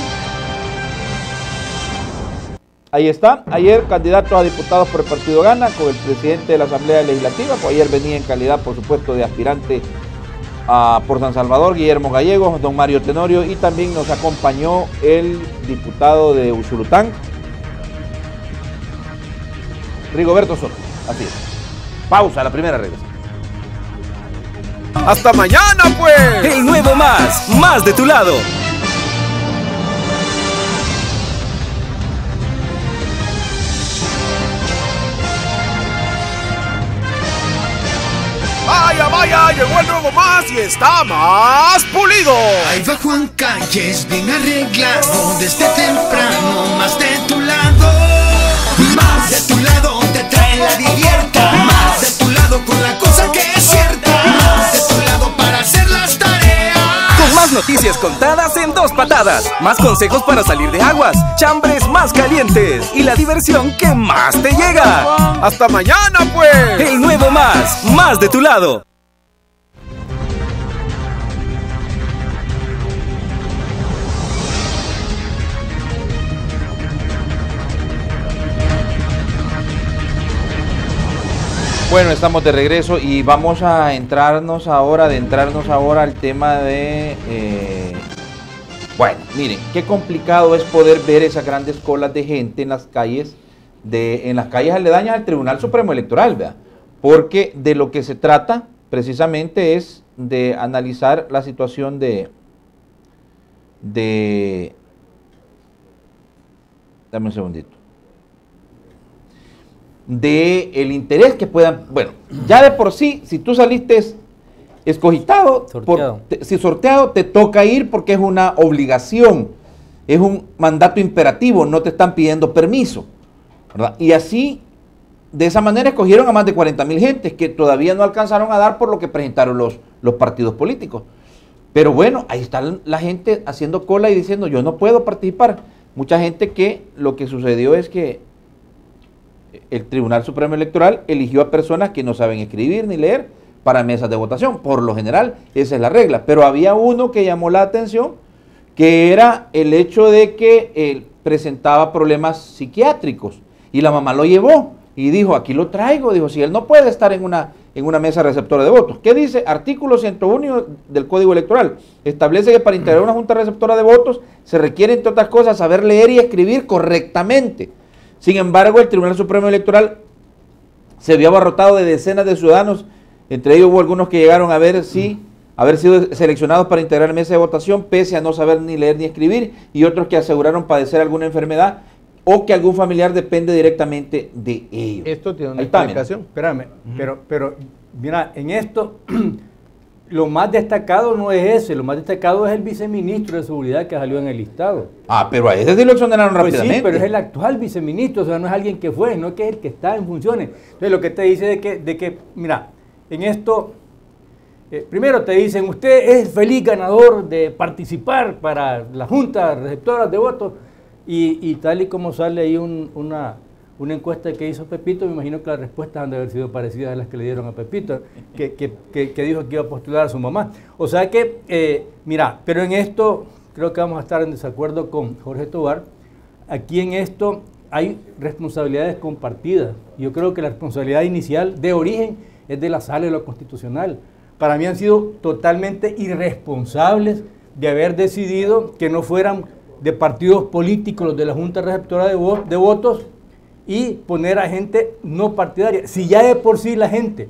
Ahí está. Ayer, candidatos a diputados por el partido Gana con el presidente de la Asamblea Legislativa. Ayer venía en calidad, por supuesto, de aspirante por San Salvador, Guillermo Gallegos, don Mario Tenorio, y también nos acompañó el diputado de Usulután, Rigoberto Soto. Así es. Pausa, la primera regresa. Hasta mañana, pues. El nuevo más de tu lado. Vaya, llegó el nuevo más y está más pulido. Ahí va Juan Calles, bien arreglado, desde temprano, más de tu lado te trae la divierta. noticias contadas en 2 patadas. Más consejos para salir de aguas, chambres más calientes y la diversión que más te llega. ¡Hasta mañana, pues! El nuevo más de tu lado. Bueno, estamos de regreso y vamos a adentrarnos ahora al tema de... bueno, miren, qué complicado es poder ver esas grandes colas de gente en las calles, aledañas al Tribunal Supremo Electoral, ¿verdad? Porque de lo que se trata precisamente es de analizar la situación dame un segundito. De el interés que puedan, bueno, ya de por sí, si tú saliste escogitado, sorteado, te toca ir porque es una obligación, es un mandato imperativo, no te están pidiendo permiso, ¿verdad? Y así, de esa manera escogieron a más de 40,000 gentes que todavía no alcanzaron a dar por lo que presentaron los partidos políticos. Pero bueno, ahí está la gente haciendo cola y diciendo, yo no puedo participar. Mucha gente que lo que sucedió es que el Tribunal Supremo Electoral eligió a personas que no saben escribir ni leer para mesas de votación. Por lo general, esa es la regla. Pero había uno que llamó la atención, que era el hecho de que él presentaba problemas psiquiátricos. Y la mamá lo llevó y dijo, aquí lo traigo. Dijo, si él no puede estar en una mesa receptora de votos. ¿Qué dice? Artículo 101 del Código Electoral. Establece que para integrar una junta receptora de votos se requiere, entre otras cosas, saber leer y escribir correctamente. Sin embargo, el Tribunal Supremo Electoral se vio abarrotado de decenas de ciudadanos, entre ellos hubo algunos que llegaron a haber sido seleccionados para integrar mesa de votación, pese a no saber ni leer ni escribir, y otros que aseguraron padecer alguna enfermedad o que algún familiar depende directamente de ellos. Esto tiene una explicación. Espérame, pero mira, en esto lo más destacado no es ese, lo más destacado es el viceministro de Seguridad que salió en el listado. Ah, pero a ese sí lo exoneraron rápidamente. Sí, pero es el actual viceministro, o sea, no es alguien que fue, no que es el que está en funciones. Entonces, lo que te dice de que mira, en esto, primero te dicen, usted es feliz ganador de participar para la Junta Receptora de Votos, y tal y como sale ahí una encuesta que hizo Pepito, me imagino que las respuestas han de haber sido parecidas a las que le dieron a Pepito, que dijo que iba a postular a su mamá. O sea que, mira, pero en esto creo que vamos a estar en desacuerdo con Jorge Tobar. Aquí en esto hay responsabilidades compartidas. Yo creo que la responsabilidad inicial de origen es de la Sala de lo Constitucional. Para mí han sido totalmente irresponsables de haber decidido que no fueran de partidos políticos los de la Junta Receptora de Votos, y poner a gente no partidaria. Si ya de por sí la gente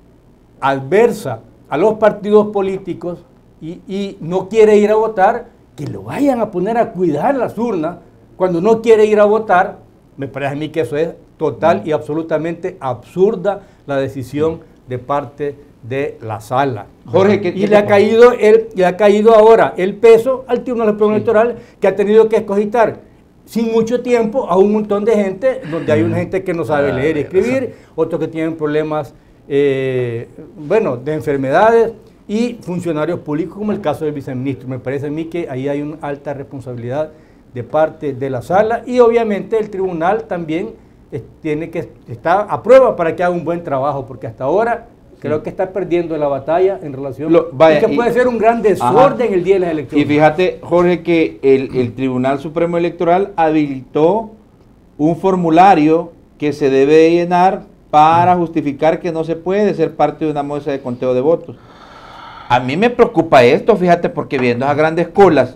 adversa a los partidos políticos y no quiere ir a votar, que lo vayan a poner a cuidar las urnas cuando no quiere ir a votar. Me parece a mí que eso es total y absolutamente absurda la decisión de parte de la sala. Jorge, y le ha caído ahora el peso al Tribunal Supremo Electoral, que ha tenido que escogitar sin mucho tiempo a un montón de gente, donde hay una gente que no sabe leer y escribir, otros que tienen problemas, de enfermedades, y funcionarios públicos, como el caso del viceministro. Me parece a mí que ahí hay una alta responsabilidad de parte de la sala, y obviamente el tribunal también tiene que estar a prueba para que haga un buen trabajo, porque hasta ahora creo que está perdiendo la batalla en relación y que puede ser un gran desorden el día de las elecciones. Y fíjate, Jorge, que el Tribunal Supremo Electoral habilitó un formulario que se debe llenar para justificar que no se puede ser parte de una mesa de conteo de votos. A mí me preocupa esto, fíjate, porque viendo esas grandes colas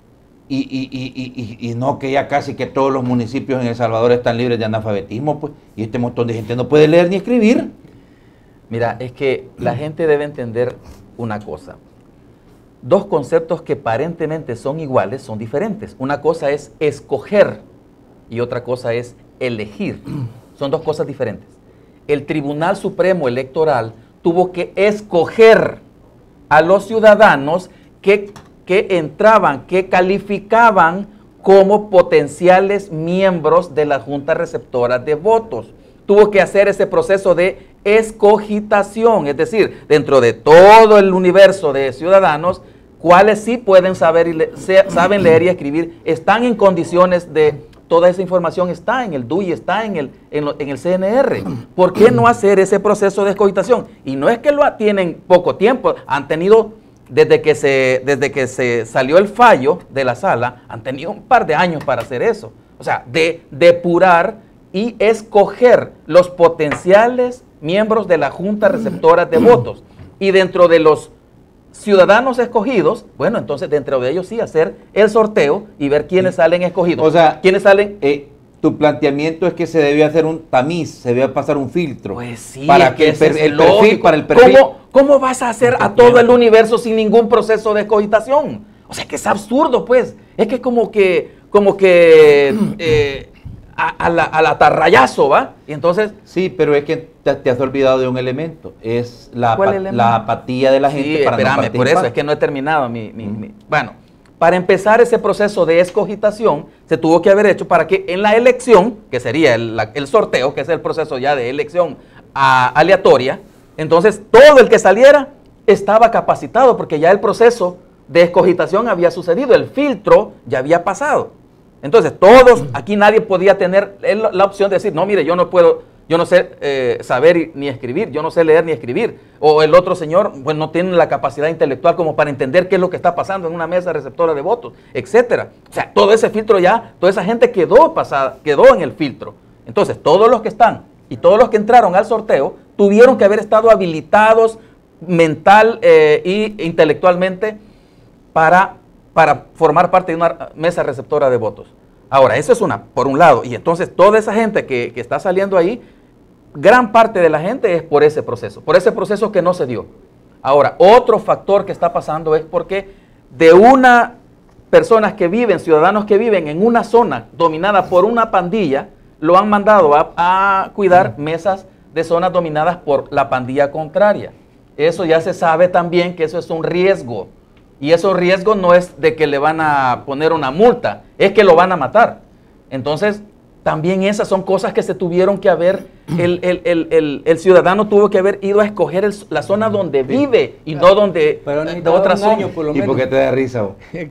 y no que ya casi que todos los municipios en El Salvador están libres de analfabetismo, pues, y este montón de gente no puede leer ni escribir. Mira, es que la gente debe entender una cosa. Dos conceptos que aparentemente son iguales son diferentes. Una cosa es escoger y otra cosa es elegir. Son dos cosas diferentes. El Tribunal Supremo Electoral tuvo que escoger a los ciudadanos que entraban, que calificaban como potenciales miembros de la Junta Receptora de Votos. Tuvo que hacer ese proceso de escogitación, es decir, dentro de todo el universo de ciudadanos, cuáles sí pueden saber saben leer y escribir, están en condiciones de, toda esa información está en el DUI, está en el CNR. ¿Por qué no hacer ese proceso de escogitación? Y no es que lo tienen poco tiempo, han tenido, desde que se salió el fallo de la sala, han tenido un par de años para hacer eso. O sea, de depurar y escoger los potenciales miembros de la Junta Receptora de Votos. Y dentro de los ciudadanos escogidos, bueno, entonces dentro de ellos sí hacer el sorteo y ver quiénes salen escogidos. O sea, quiénes salen. Tu planteamiento es que se debe hacer un tamiz, se debe pasar un filtro. Pues sí, para que el perfil, para el perfil. ¿Cómo vas a hacer a todo el universo sin ningún proceso de escogitación? O sea, que es absurdo, pues. Es que como que al atarrayazo, ¿va? Y entonces... Sí, pero es que te has olvidado de un elemento. Es la apatía de la gente para espérame, no participar. por eso es que no he terminado Bueno, para empezar ese proceso de escogitación, se tuvo que haber hecho para que en la elección, que sería el sorteo, que es el proceso ya de elección aleatoria, entonces todo el que saliera estaba capacitado, porque ya el proceso de escogitación había sucedido, el filtro ya había pasado. Entonces todos, aquí nadie podía tener la opción de decir, no, mire, yo no sé saber ni escribir, yo no sé leer ni escribir. O el otro señor, pues no tiene la capacidad intelectual como para entender qué es lo que está pasando en una mesa receptora de votos, etcétera. O sea, todo ese filtro ya, toda esa gente quedó en el filtro. Entonces, todos los que están y todos los que entraron al sorteo tuvieron que haber estado habilitados mental e intelectualmente para formar parte de una mesa receptora de votos. Ahora, eso es por un lado, y entonces toda esa gente que está saliendo ahí, gran parte de la gente es por ese proceso que no se dio. Ahora, otro factor que está pasando es porque de personas que viven, ciudadanos que viven en una zona dominada por una pandilla, lo han mandado a cuidar mesas de zonas dominadas por la pandilla contraria. Eso ya se sabe también que eso es un riesgo. Y ese riesgo no es de que le van a poner una multa, es que lo van a matar. Entonces, también esas son cosas que se tuvieron que haber, el ciudadano tuvo que haber ido a escoger la zona donde vive y no donde de otra zona. ¿Y por qué te da risa vos? Es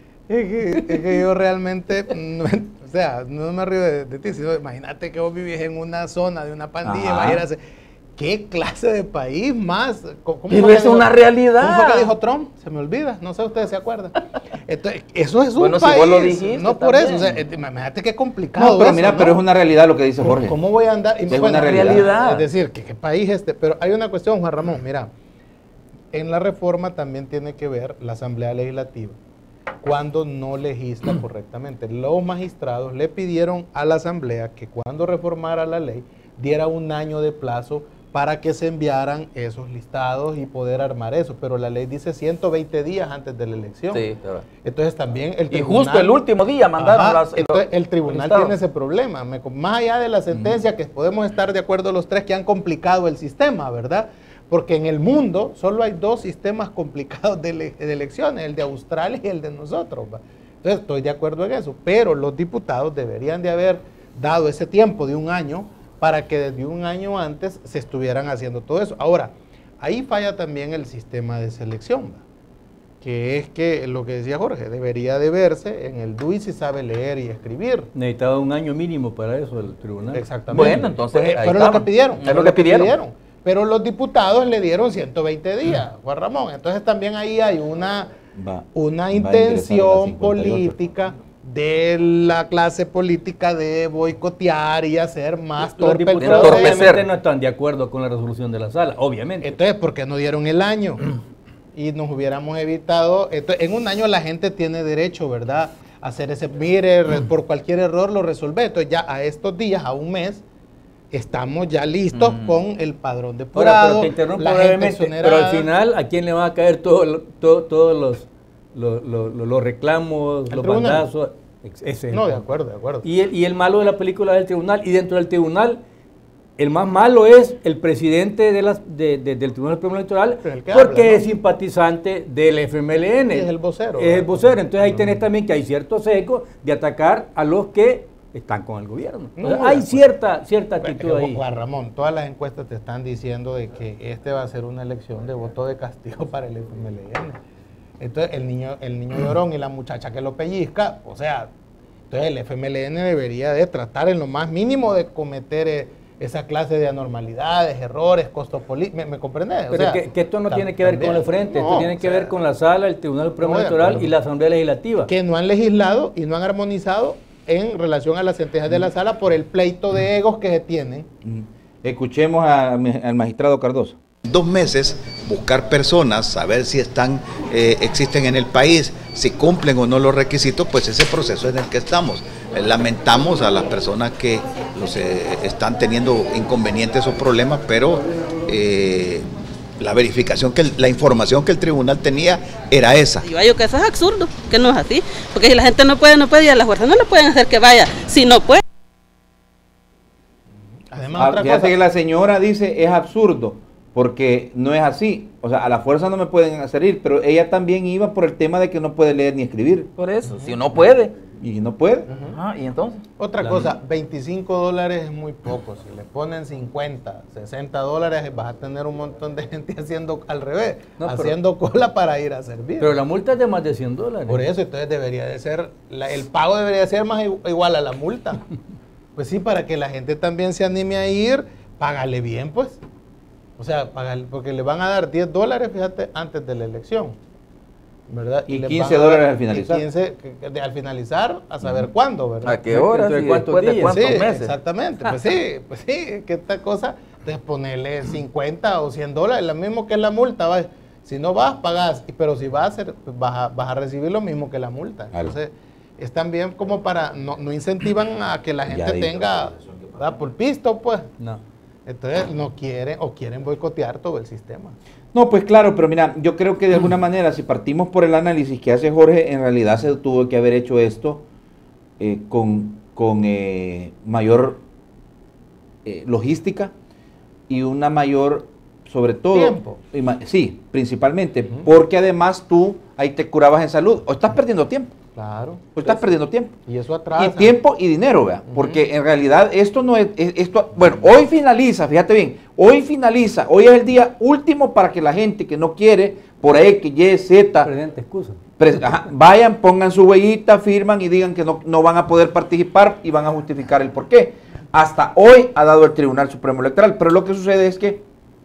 que yo realmente, o sea, no me río de ti, sino imagínate que vos vivís en una zona de una pandilla, imagínate. ¿Qué clase de país más? Pero es una realidad. ¿Cómo fue que dijo Trump? Se me olvida, no sé, ustedes se acuerdan. Entonces, eso es un país. Si vos lo dijiste, no por eso, o sea, imagínate qué complicado. No, pero mira, pero es una realidad lo que dice Jorge. ¿Cómo voy a andar? Es una realidad. Es decir, ¿qué país este? Pero hay una cuestión, Juan Ramón, mira, en la reforma también tiene que ver la Asamblea Legislativa cuando no legisla correctamente. Los magistrados le pidieron a la Asamblea que cuando reformara la ley diera un año de plazo para que se enviaran esos listados y poder armar eso, pero la ley dice 120 días antes de la elección. Sí, claro. Entonces también el tribunal... Y justo el último día mandaron entonces el tribunal tiene ese problema, más allá de la sentencia, que podemos estar de acuerdo los tres que han complicado el sistema, ¿verdad? Porque en el mundo solo hay dos sistemas complicados de elecciones, el de Australia y el de nosotros, ¿va? Entonces estoy de acuerdo en eso, pero los diputados deberían de haber dado ese tiempo de un año para que desde un año antes se estuvieran haciendo todo eso. Ahora, ahí falla también el sistema de selección, ¿va? Que es que lo que decía Jorge, debería de verse en el DUI si sabe leer y escribir. Necesitaba un año mínimo para eso el tribunal. Exactamente. Bueno, entonces pero lo que pidieron. Es lo que pidieron. Pero los diputados le dieron 120 días, Juan Ramón. Entonces también ahí hay una intención política de la clase política de boicotear y hacer más torpe el proceso. Obviamente no están de acuerdo con la resolución de la sala, obviamente. Entonces, ¿por qué no dieron el año? Y nos hubiéramos evitado. Entonces, en un año la gente tiene derecho, ¿verdad?, a hacer ese, mire, por cualquier error lo resolvé. Entonces ya a estos días, a un mes, estamos ya listos con el padrón depurado. Pero te interrumpo brevemente, pero al final, ¿a quién le van a caer todos los reclamos, los bandazos? No, de acuerdo. Y el malo de la película es el tribunal, y dentro del tribunal, el más malo es el presidente del Tribunal Supremo Electoral, porque es simpatizante del FMLN. Es el vocero. Es el vocero. Entonces ahí tenés también que hay cierto sesgo de atacar a los que están con el gobierno. Hay cierta actitud ahí. Juan Ramón, todas las encuestas te están diciendo de que este va a ser una elección de voto de castigo para el FMLN. Entonces el niño llorón y la muchacha que lo pellizca, o sea, entonces el FMLN debería de tratar en lo más mínimo de cometer esa clase de anormalidades, errores, costos políticos. ¿Me comprendes? Pero o sea, que esto no tiene que ver con el frente, esto tiene que ver con la sala, el Tribunal Supremo Electoral y la Asamblea Legislativa. Que no han legislado y no han armonizado en relación a las sentencias de la sala por el pleito de egos que se tienen. Escuchemos al magistrado Cardoso. 2 meses buscar personas, saber si existen en el país, si cumplen o no los requisitos, pues ese proceso es en el que estamos. Lamentamos a las personas que están teniendo inconvenientes o problemas, pero la verificación, la información que el tribunal tenía era esa. Yo digo que eso es absurdo, que no es así, porque si la gente no puede y a las fuerzas no le pueden hacer que vaya, si no puede. Además, otra fíjate cosa, que la señora dice es absurdo, porque no es así. O sea, a la fuerza no me pueden hacer ir, pero ella también iba por el tema de que no puede leer ni escribir. Por eso, si no puede. Y no puede. ¿Y entonces? otra cosa, $25 es muy poco. Si le ponen 50, $60, vas a tener un montón de gente haciendo al revés, haciendo cola para ir a servir. Pero la multa es de más de $100. Por eso, entonces debería de ser, el pago debería ser más igual a la multa. Pues sí, para que la gente también se anime a ir, págale bien, pues. O sea, porque le van a dar $10, fíjate, antes de la elección, ¿verdad? Y les $15 van a dar al finalizar. 15 al finalizar, a saber cuándo, ¿verdad? ¿A qué hora? ¿Dentro de cuántos ¿Después de días? cuántos Sí, meses? exactamente, pues sí, que esta cosa, de ponerle 50 o $100, lo mismo que la multa, ¿va? Si no vas, pagas, pero si vas a recibir lo mismo que la multa. Entonces, es también como para, no incentivan a que la gente tenga, ¿verdad? Por pisto, pues. No. Entonces no quieren o quieren boicotear todo el sistema. No, pues claro, pero mira, yo creo que de alguna manera, si partimos por el análisis que hace Jorge, en realidad se tuvo que haber hecho esto con mayor logística y una mayor, sobre todo, tiempo. Sí, principalmente, porque además tú ahí te curabas en salud, o estás perdiendo tiempo. Claro. O estás perdiendo tiempo. Y eso atrasa. Y tiempo y dinero, vea. Porque en realidad esto no es, bueno, hoy finaliza, fíjate bien, hoy es el día último para que la gente que no quiere, por X, Y, Z, Presente excusa. vayan, pongan su huellita, firman y digan que no van a poder participar y van a justificar el por qué. Hasta hoy ha dado el Tribunal Supremo Electoral, pero lo que sucede es que,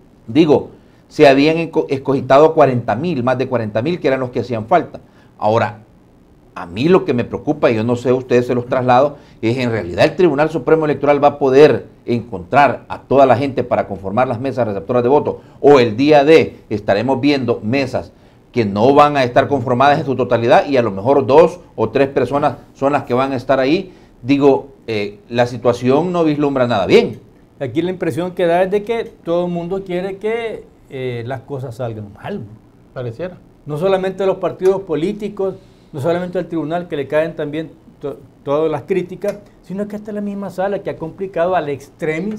se habían escogitado 40,000, más de 40,000, que eran los que hacían falta. Ahora, a mí lo que me preocupa, y yo no sé, ustedes se los traslado, es en realidad el Tribunal Supremo Electoral va a poder encontrar a toda la gente para conformar las mesas receptoras de voto, o el día de estaremos viendo mesas que no van a estar conformadas en su totalidad y a lo mejor 2 o 3 personas son las que van a estar ahí. La situación no vislumbra nada bien. Aquí la impresión que da es de que todo el mundo quiere que las cosas salgan mal. Pareciera. No solamente los partidos políticos, no solamente al tribunal, que le caen también todas las críticas, sino que hasta la misma sala que ha complicado al extremo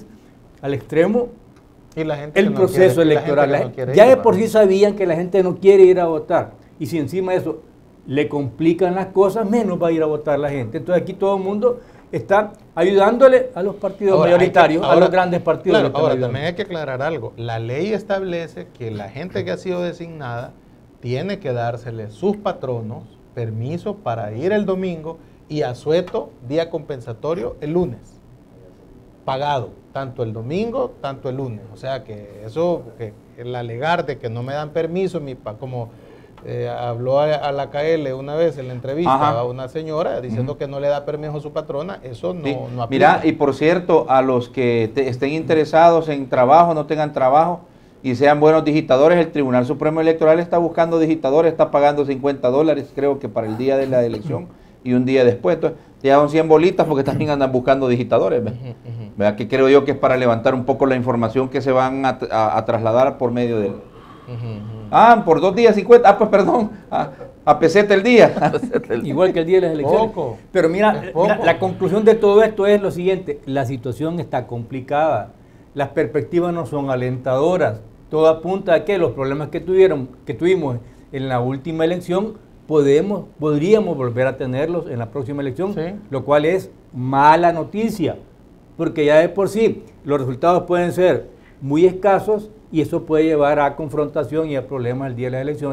Y la gente el proceso electoral. Ya de por sí sabían que la gente no quiere ir a votar. Y si encima de eso le complican las cosas, menos va a ir a votar la gente. Entonces aquí todo el mundo está ayudándole a los partidos mayoritarios, a los grandes partidos. Claro, ahora también hay que aclarar algo. La ley establece que la gente que ha sido designada tiene que dársele sus patronos permiso para ir el domingo y asueto día compensatorio el lunes. Pagado, tanto el domingo, tanto el lunes. O sea que eso, que el alegar de que no me dan permiso, como habló a la KL una vez en la entrevista a una señora diciendo que no le da permiso a su patrona, eso no aplica. Mira, y por cierto, a los que estén interesados en trabajo, no tengan trabajo y sean buenos digitadores, el Tribunal Supremo Electoral está buscando digitadores, está pagando $50, creo que para el día de la elección y un día después. Entonces, ya son 100 bolitas porque también andan buscando digitadores. ¿Verdad? Que creo yo que es para levantar un poco la información que se van a trasladar por medio del... por 2 días 50, pues perdón, a peseta el día. Igual que el día de las elecciones. Poco. Pero mira, la conclusión de todo esto es lo siguiente: la situación está complicada, las perspectivas no son alentadoras, todo apunta a que los problemas que tuvimos en la última elección, podríamos volver a tenerlos en la próxima elección, lo cual es mala noticia, porque ya de por sí los resultados pueden ser muy escasos y eso puede llevar a confrontación y a problemas el día de las elecciones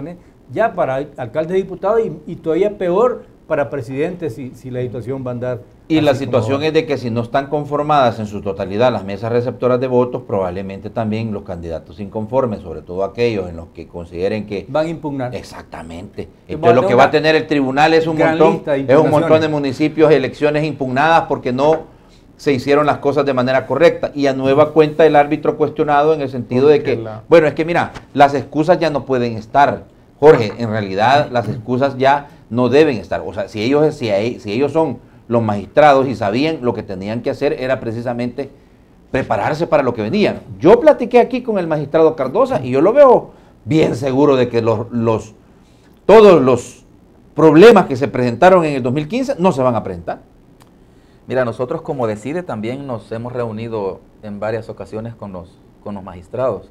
ya para alcaldes y diputados y todavía peor para presidentes si la situación va a andar. Y la situación es de que si no están conformadas en su totalidad las mesas receptoras de votos, probablemente también los candidatos inconformes, sobre todo aquellos en los que consideren que van a impugnar. Exactamente. Entonces lo que va a tener el tribunal es un montón de municipios, elecciones impugnadas porque no se hicieron las cosas de manera correcta. Y a nueva cuenta el árbitro cuestionado en el sentido de que, bueno, es que mira, las excusas ya no pueden estar, Jorge, en realidad las excusas ya no deben estar. O sea, si ellos son los magistrados y sabían lo que tenían que hacer era precisamente prepararse para lo que venía. Yo platiqué aquí con el magistrado Cardosa y yo lo veo bien seguro de que todos los problemas que se presentaron en el 2015 no se van a presentar. Mira, nosotros como Decide también nos hemos reunido en varias ocasiones con los magistrados.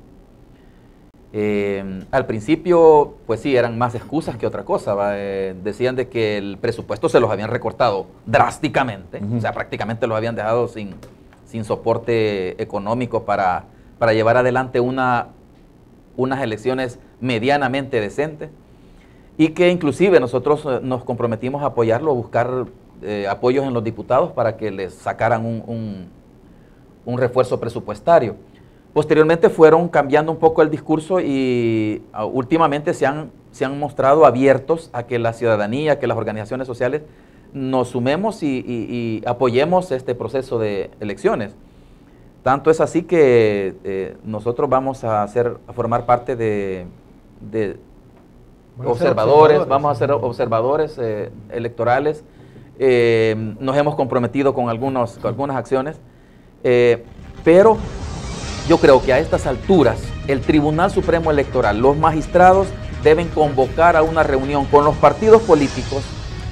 Al principio, pues sí, eran más excusas que otra cosa. Decían de que el presupuesto se los habían recortado drásticamente, o sea, prácticamente los habían dejado sin soporte económico para llevar adelante unas elecciones medianamente decentes, y que inclusive nosotros nos comprometimos a apoyarlo, a buscar apoyos en los diputados para que les sacaran un refuerzo presupuestario. Posteriormente fueron cambiando un poco el discurso y últimamente se han mostrado abiertos a que la ciudadanía, que las organizaciones sociales nos sumemos y apoyemos este proceso de elecciones. Tanto es así que nosotros vamos a formar parte de observadores, vamos a ser observadores electorales. Nos hemos comprometido con algunas acciones, pero yo creo que a estas alturas el Tribunal Supremo Electoral, los magistrados deben convocar a una reunión con los partidos políticos,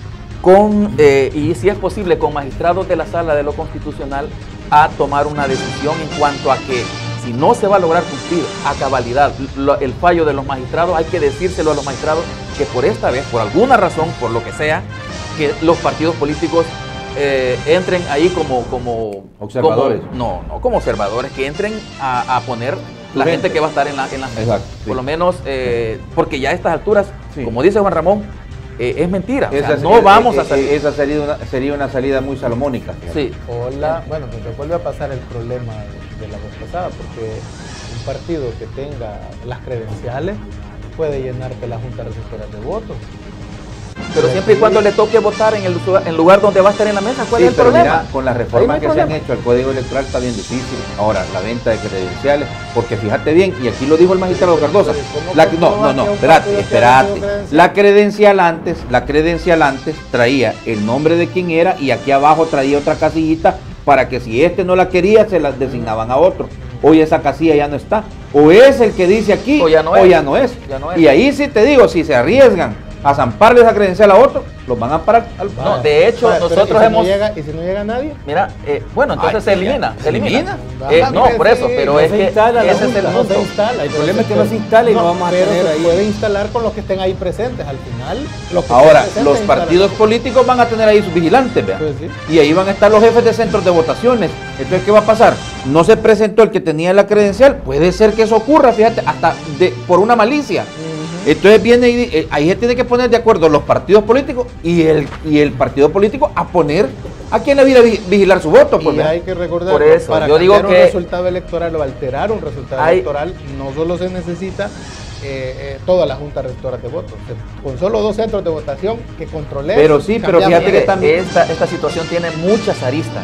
y si es posible con magistrados de la Sala de lo Constitucional, a tomar una decisión en cuanto a que si no se va a lograr cumplir a cabalidad el fallo de los magistrados, hay que decírselo a los magistrados que por esta vez, por alguna razón, por lo que sea, que los partidos políticos entren ahí como observadores. No como observadores, que entren a poner la gente que va a estar en las mesas. Por lo menos, porque ya a estas alturas, como dice Juan Ramón, es mentira. No vamos a salir. Esa sería una salida muy salomónica. Sí. Bueno, pues se vuelve a pasar el problema de la vez pasada, porque un partido que tenga las credenciales puede llenarte la Junta Receptora de votos. Pero siempre y cuando le toque votar en el lugar donde va a estar en la mesa, ¿cuál es el problema? Mira, con las reformas que se han hecho al Código Electoral está bien difícil. Ahora, la venta de credenciales, porque fíjate bien, y aquí lo dijo el magistrado Cardosa, espérate. La credencial antes traía el nombre de quien era y aquí abajo traía otra casillita para que si este no la quería, se la designaban a otro. Hoy esa casilla ya no está. O es el que dice aquí, o ya no es. Y ahí sí te digo, si se arriesgan a zamparle esa credencial a otro, los van a parar. No, de hecho, nosotros hemos... ¿Y si no llega nadie? Mira, bueno, entonces se elimina. No, por eso, pero es que ese es el punto. El problema es que no se instala y no vamos a tener ahí. Puede instalar con los que estén ahí presentes. Al final, ahora, los partidos políticos van a tener ahí sus vigilantes, vean. Pues sí. Y ahí van a estar los jefes de centros de votaciones. Entonces, ¿qué va a pasar? No se presentó el que tenía la credencial. Puede ser que eso ocurra, fíjate, hasta por una malicia. Entonces viene y ahí se tiene que poner de acuerdo los partidos políticos y el partido político a poner a quien le viene a vigilar su voto. Pues, y hay que recordar, por eso, para yo digo que un resultado electoral o alterar un resultado electoral, no solo se necesita toda la Junta Receptora de votos, con solo 2 centros de votación que controlen. Pero sí, pero fíjate que también esta situación tiene muchas aristas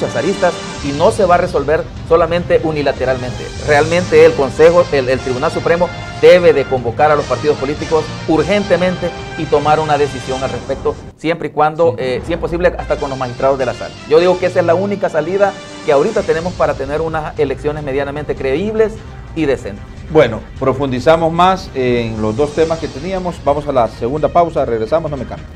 y no se va a resolver solamente unilateralmente. Realmente el Consejo, el Tribunal Supremo debe de convocar a los partidos políticos urgentemente y tomar una decisión al respecto, siempre y cuando, si es posible, hasta con los magistrados de la sala. Yo digo que esa es la única salida que ahorita tenemos para tener unas elecciones medianamente creíbles y decentes. Bueno, profundizamos más en los 2 temas que teníamos. Vamos a la segunda pausa, regresamos, no me cambien.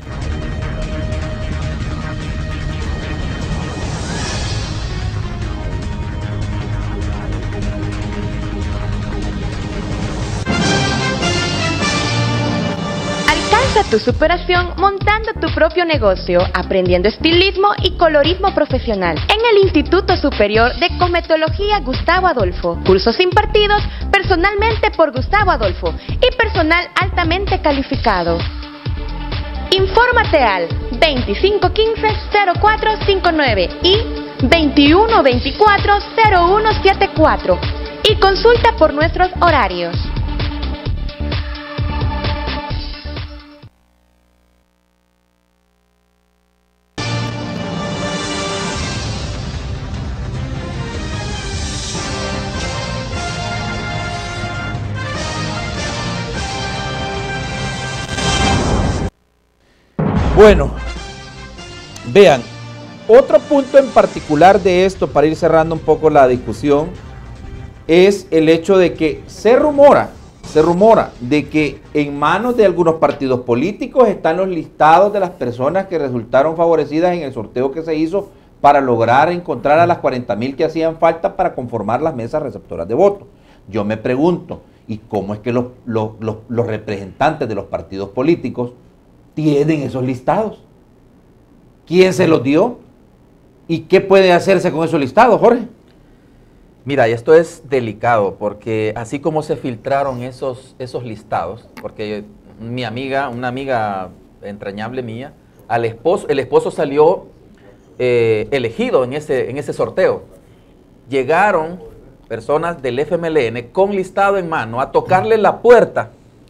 Alcanza tu superación montando tu propio negocio, aprendiendo estilismo y colorismo profesional en el Instituto Superior de Cosmetología Gustavo Adolfo. Cursos impartidos personalmente por Gustavo Adolfo y personal altamente calificado. Infórmate al 2515-0459 y 2124-0174 y consulta por nuestros horarios. Bueno, vean, otro punto en particular de esto, para ir cerrando un poco la discusión, es el hecho de que se rumora de que en manos de algunos partidos políticos están los listados de las personas que resultaron favorecidas en el sorteo que se hizo para lograr encontrar a las 40,000 que hacían falta para conformar las mesas receptoras de votos. Yo me pregunto, ¿y cómo es que los representantes de los partidos políticos tienen esos listados? ¿Quién se los dio? ¿Y qué puede hacerse con esos listados, Jorge? Mira, y esto es delicado porque así como se filtraron esos listados, porque mi amiga, una amiga entrañable mía, el esposo salió elegido en ese sorteo. Llegaron personas del FMLN con listado en mano a tocarle la puerta.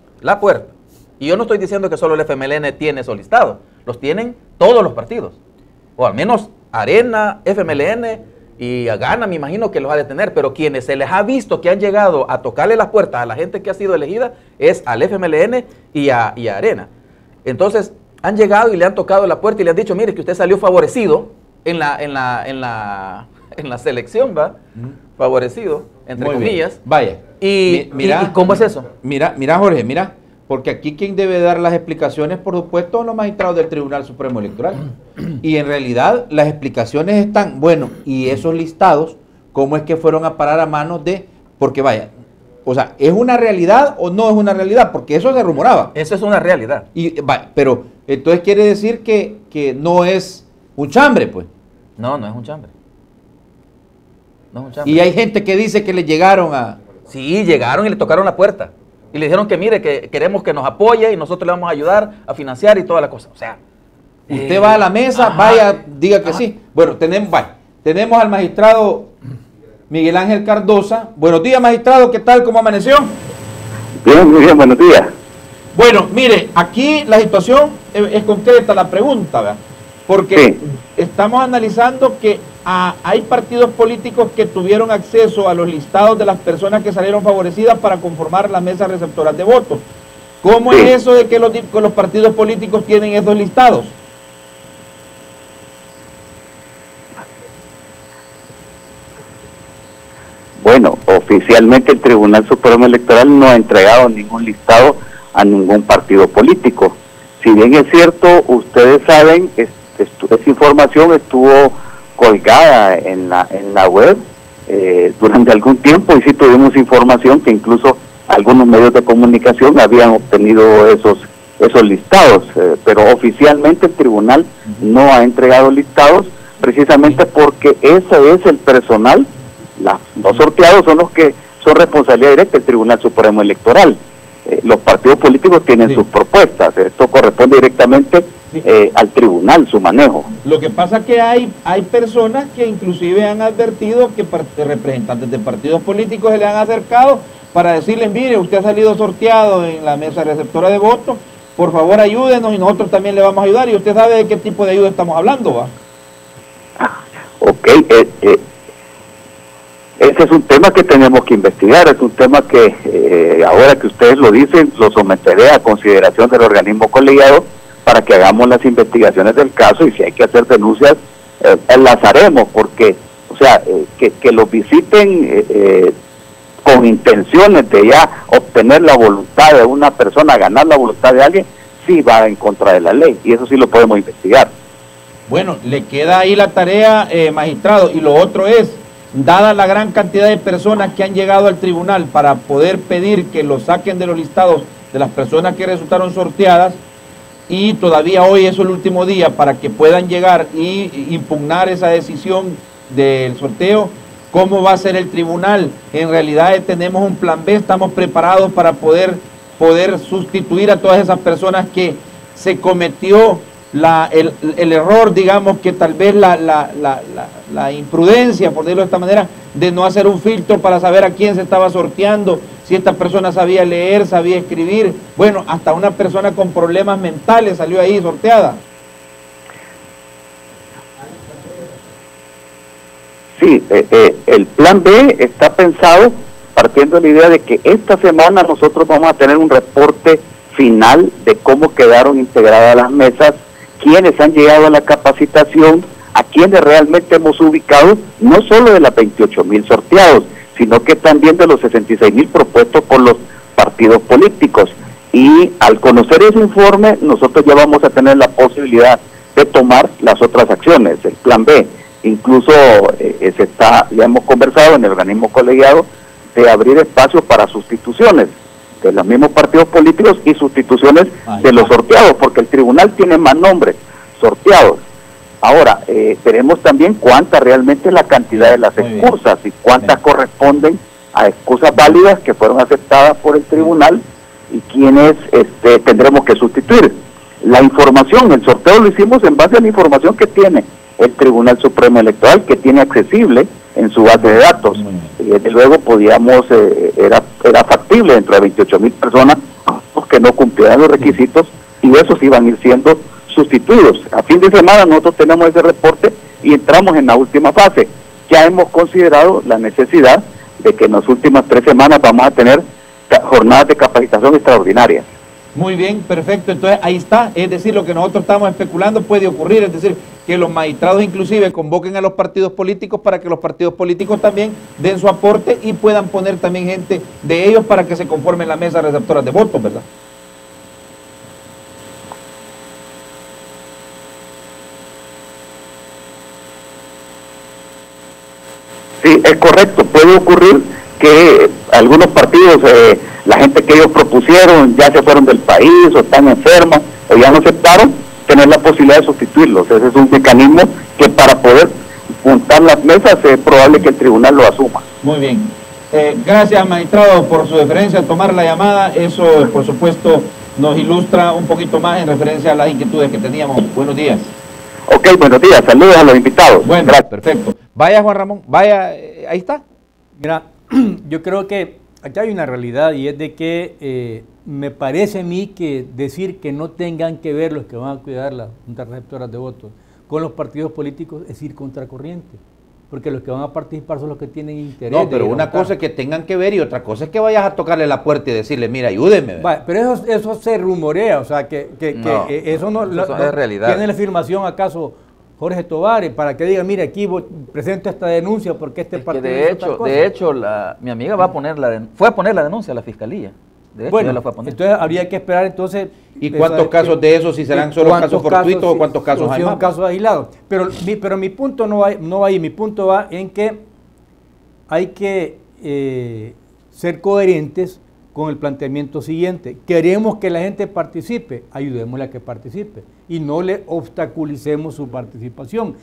Y yo no estoy diciendo que solo el FMLN tiene esos listados, los tienen todos los partidos, o al menos Arena, FMLN y Gana, me imagino que los ha de tener, pero quienes se les ha visto que han llegado a tocarle las puertas a la gente que ha sido elegida es al FMLN y a Arena. Entonces, han llegado y le han tocado la puerta y le han dicho, mire, que usted salió favorecido en la selección, ¿va? Favorecido, entre comillas. Vaya. ¿Y cómo es eso? Mira, Jorge, mira. Porque aquí quien debe dar las explicaciones, por supuesto, son los magistrados del Tribunal Supremo Electoral. Y en realidad las explicaciones están, bueno, y esos listados, ¿cómo es que fueron a parar a manos de...? Porque vaya, o sea, ¿es una realidad o no es una realidad? Porque eso se rumoraba. Eso es una realidad. Y vaya, pero entonces quiere decir que no es un chambre, pues. No, no es un chambre. No es un chambre. Y hay gente que dice que le llegaron a... Sí, llegaron y le tocaron la puerta. Y le dijeron que mire, que queremos que nos apoye y nosotros le vamos a ayudar a financiar y toda la cosa. O sea, usted va a la mesa, vaya, diga que sí. Bueno, tenemos al magistrado Miguel Ángel Cardosa. Buenos días, magistrado, ¿qué tal? ¿Cómo amaneció? Bien, muy bien, buenos días. Bueno, mire, aquí la situación es concreta, la pregunta, ¿verdad? Porque estamos analizando que hay partidos políticos que tuvieron acceso a los listados de las personas que salieron favorecidas para conformar las mesas receptoras de votos. ¿Cómo es eso de que los partidos políticos tienen esos listados? Bueno, oficialmente el Tribunal Supremo Electoral no ha entregado ningún listado a ningún partido político. Si bien es cierto, ustedes saben, esa información estuvo colgada en la web durante algún tiempo, y sí tuvimos información que incluso algunos medios de comunicación habían obtenido esos listados, pero oficialmente el tribunal no ha entregado listados, precisamente porque ese es el personal. Los sorteados son los que son responsabilidad directa del Tribunal Supremo Electoral. Los partidos políticos tienen sus propuestas, esto corresponde directamente al tribunal, su manejo. Lo que pasa es que hay personas que inclusive han advertido que representantes de partidos políticos se le han acercado para decirles, mire, usted ha salido sorteado en la mesa receptora de votos, por favor ayúdenos y nosotros también le vamos a ayudar, y usted sabe de qué tipo de ayuda estamos hablando, ¿va? Ok, ese es un tema que tenemos que investigar, es un tema que ahora que ustedes lo dicen, lo someteré a consideración del organismo colegiado para que hagamos las investigaciones del caso, y si hay que hacer denuncias, las haremos, porque, o sea, que los visiten con intenciones de ya obtener la voluntad de una persona, ganar la voluntad de alguien, sí va en contra de la ley, y eso sí lo podemos investigar. Bueno, le queda ahí la tarea, magistrado, y lo otro es, dada la gran cantidad de personas que han llegado al tribunal para poder pedir que lo saquen de los listados de las personas que resultaron sorteadas, y todavía hoy es el último día para que puedan llegar y impugnar esa decisión del sorteo, ¿cómo va a ser el tribunal? En realidad tenemos un plan B, estamos preparados para poder sustituir a todas esas personas que se cometió el error, digamos, que tal vez la imprudencia, por decirlo de esta manera, de no hacer un filtro para saber a quién se estaba sorteando, si esta persona sabía leer, sabía escribir. Bueno, hasta una persona con problemas mentales salió ahí sorteada. Sí, el plan B está pensado partiendo de la idea de que esta semana nosotros vamos a tener un reporte final de cómo quedaron integradas las mesas, quiénes han llegado a la capacitación, a quienes realmente hemos ubicado, no solo de las 28,000 sorteados, sino que también de los 66,000 propuestos por los partidos políticos. Y al conocer ese informe, nosotros ya vamos a tener la posibilidad de tomar las otras acciones, el plan B. Incluso ya hemos conversado en el organismo colegiado de abrir espacios para sustituciones de los mismos partidos políticos y sustituciones de los sorteados, porque el tribunal tiene más nombres sorteados. Ahora, veremos también cuánta realmente es la cantidad de las excusas y cuántas corresponden a excusas válidas que fueron aceptadas por el tribunal y quienes tendremos que sustituir. La información, el sorteo lo hicimos en base a la información que tiene el Tribunal Supremo Electoral, que tiene accesible en su base de datos. Y desde luego podíamos, era factible dentro de 28,000 personas que no cumplieran los requisitos y esos iban a ir siendo sustituidos. A fin de semana nosotros tenemos ese reporte y entramos en la última fase. Ya hemos considerado la necesidad de que en las últimas 3 semanas vamos a tener jornadas de capacitación extraordinarias. Muy bien, perfecto. Entonces ahí está, es decir, lo que nosotros estamos especulando puede ocurrir, es decir, que los magistrados inclusive convoquen a los partidos políticos para que los partidos políticos también den su aporte y puedan poner también gente de ellos para que se conformen la mesa receptora de votos, ¿verdad? Sí, es correcto. Puede ocurrir que algunos partidos, la gente que ellos propusieron ya se fueron del país o están enfermas o ya no aceptaron, tener la posibilidad de sustituirlos. Ese es un mecanismo que para poder juntar las mesas es probable que el tribunal lo asuma. Muy bien. Gracias, magistrado, por su deferencia a tomar la llamada. Eso, por supuesto, nos ilustra un poquito más en referencia a las inquietudes que teníamos. Buenos días. Ok, buenos días. Saludos a los invitados. Bueno, gracias. Perfecto. Vaya, Juan Ramón, vaya, ahí está. Mira, yo creo que aquí hay una realidad y es de que me parece a mí que decir que no tengan que ver los que van a cuidar las juntas receptoras de votos con los partidos políticos es ir contracorriente, porque los que van a participar son los que tienen interés. No, pero una cosa es que tengan que ver y otra cosa es que vayas a tocarle la puerta y decirle, mira, ayúdeme. Va, pero eso se rumorea, o sea, que eso no es realidad. ¿Tiene la afirmación acaso Jorge Tovar para que diga, mire, aquí presento esta denuncia porque este partido... De hecho, mi amiga fue a poner la denuncia a la fiscalía. De hecho, bueno, la fue a poner. Entonces habría que esperar entonces... ¿Y cuántos casos de esos, si serán solo casos fortuitos o cuántos casos hay más? Casos aislados. Pero mi punto no va ahí, mi punto va en que hay que ser coherentes con el planteamiento siguiente. Queremos que la gente participe, ayudémosle a que participe y no le obstaculicemos su participación.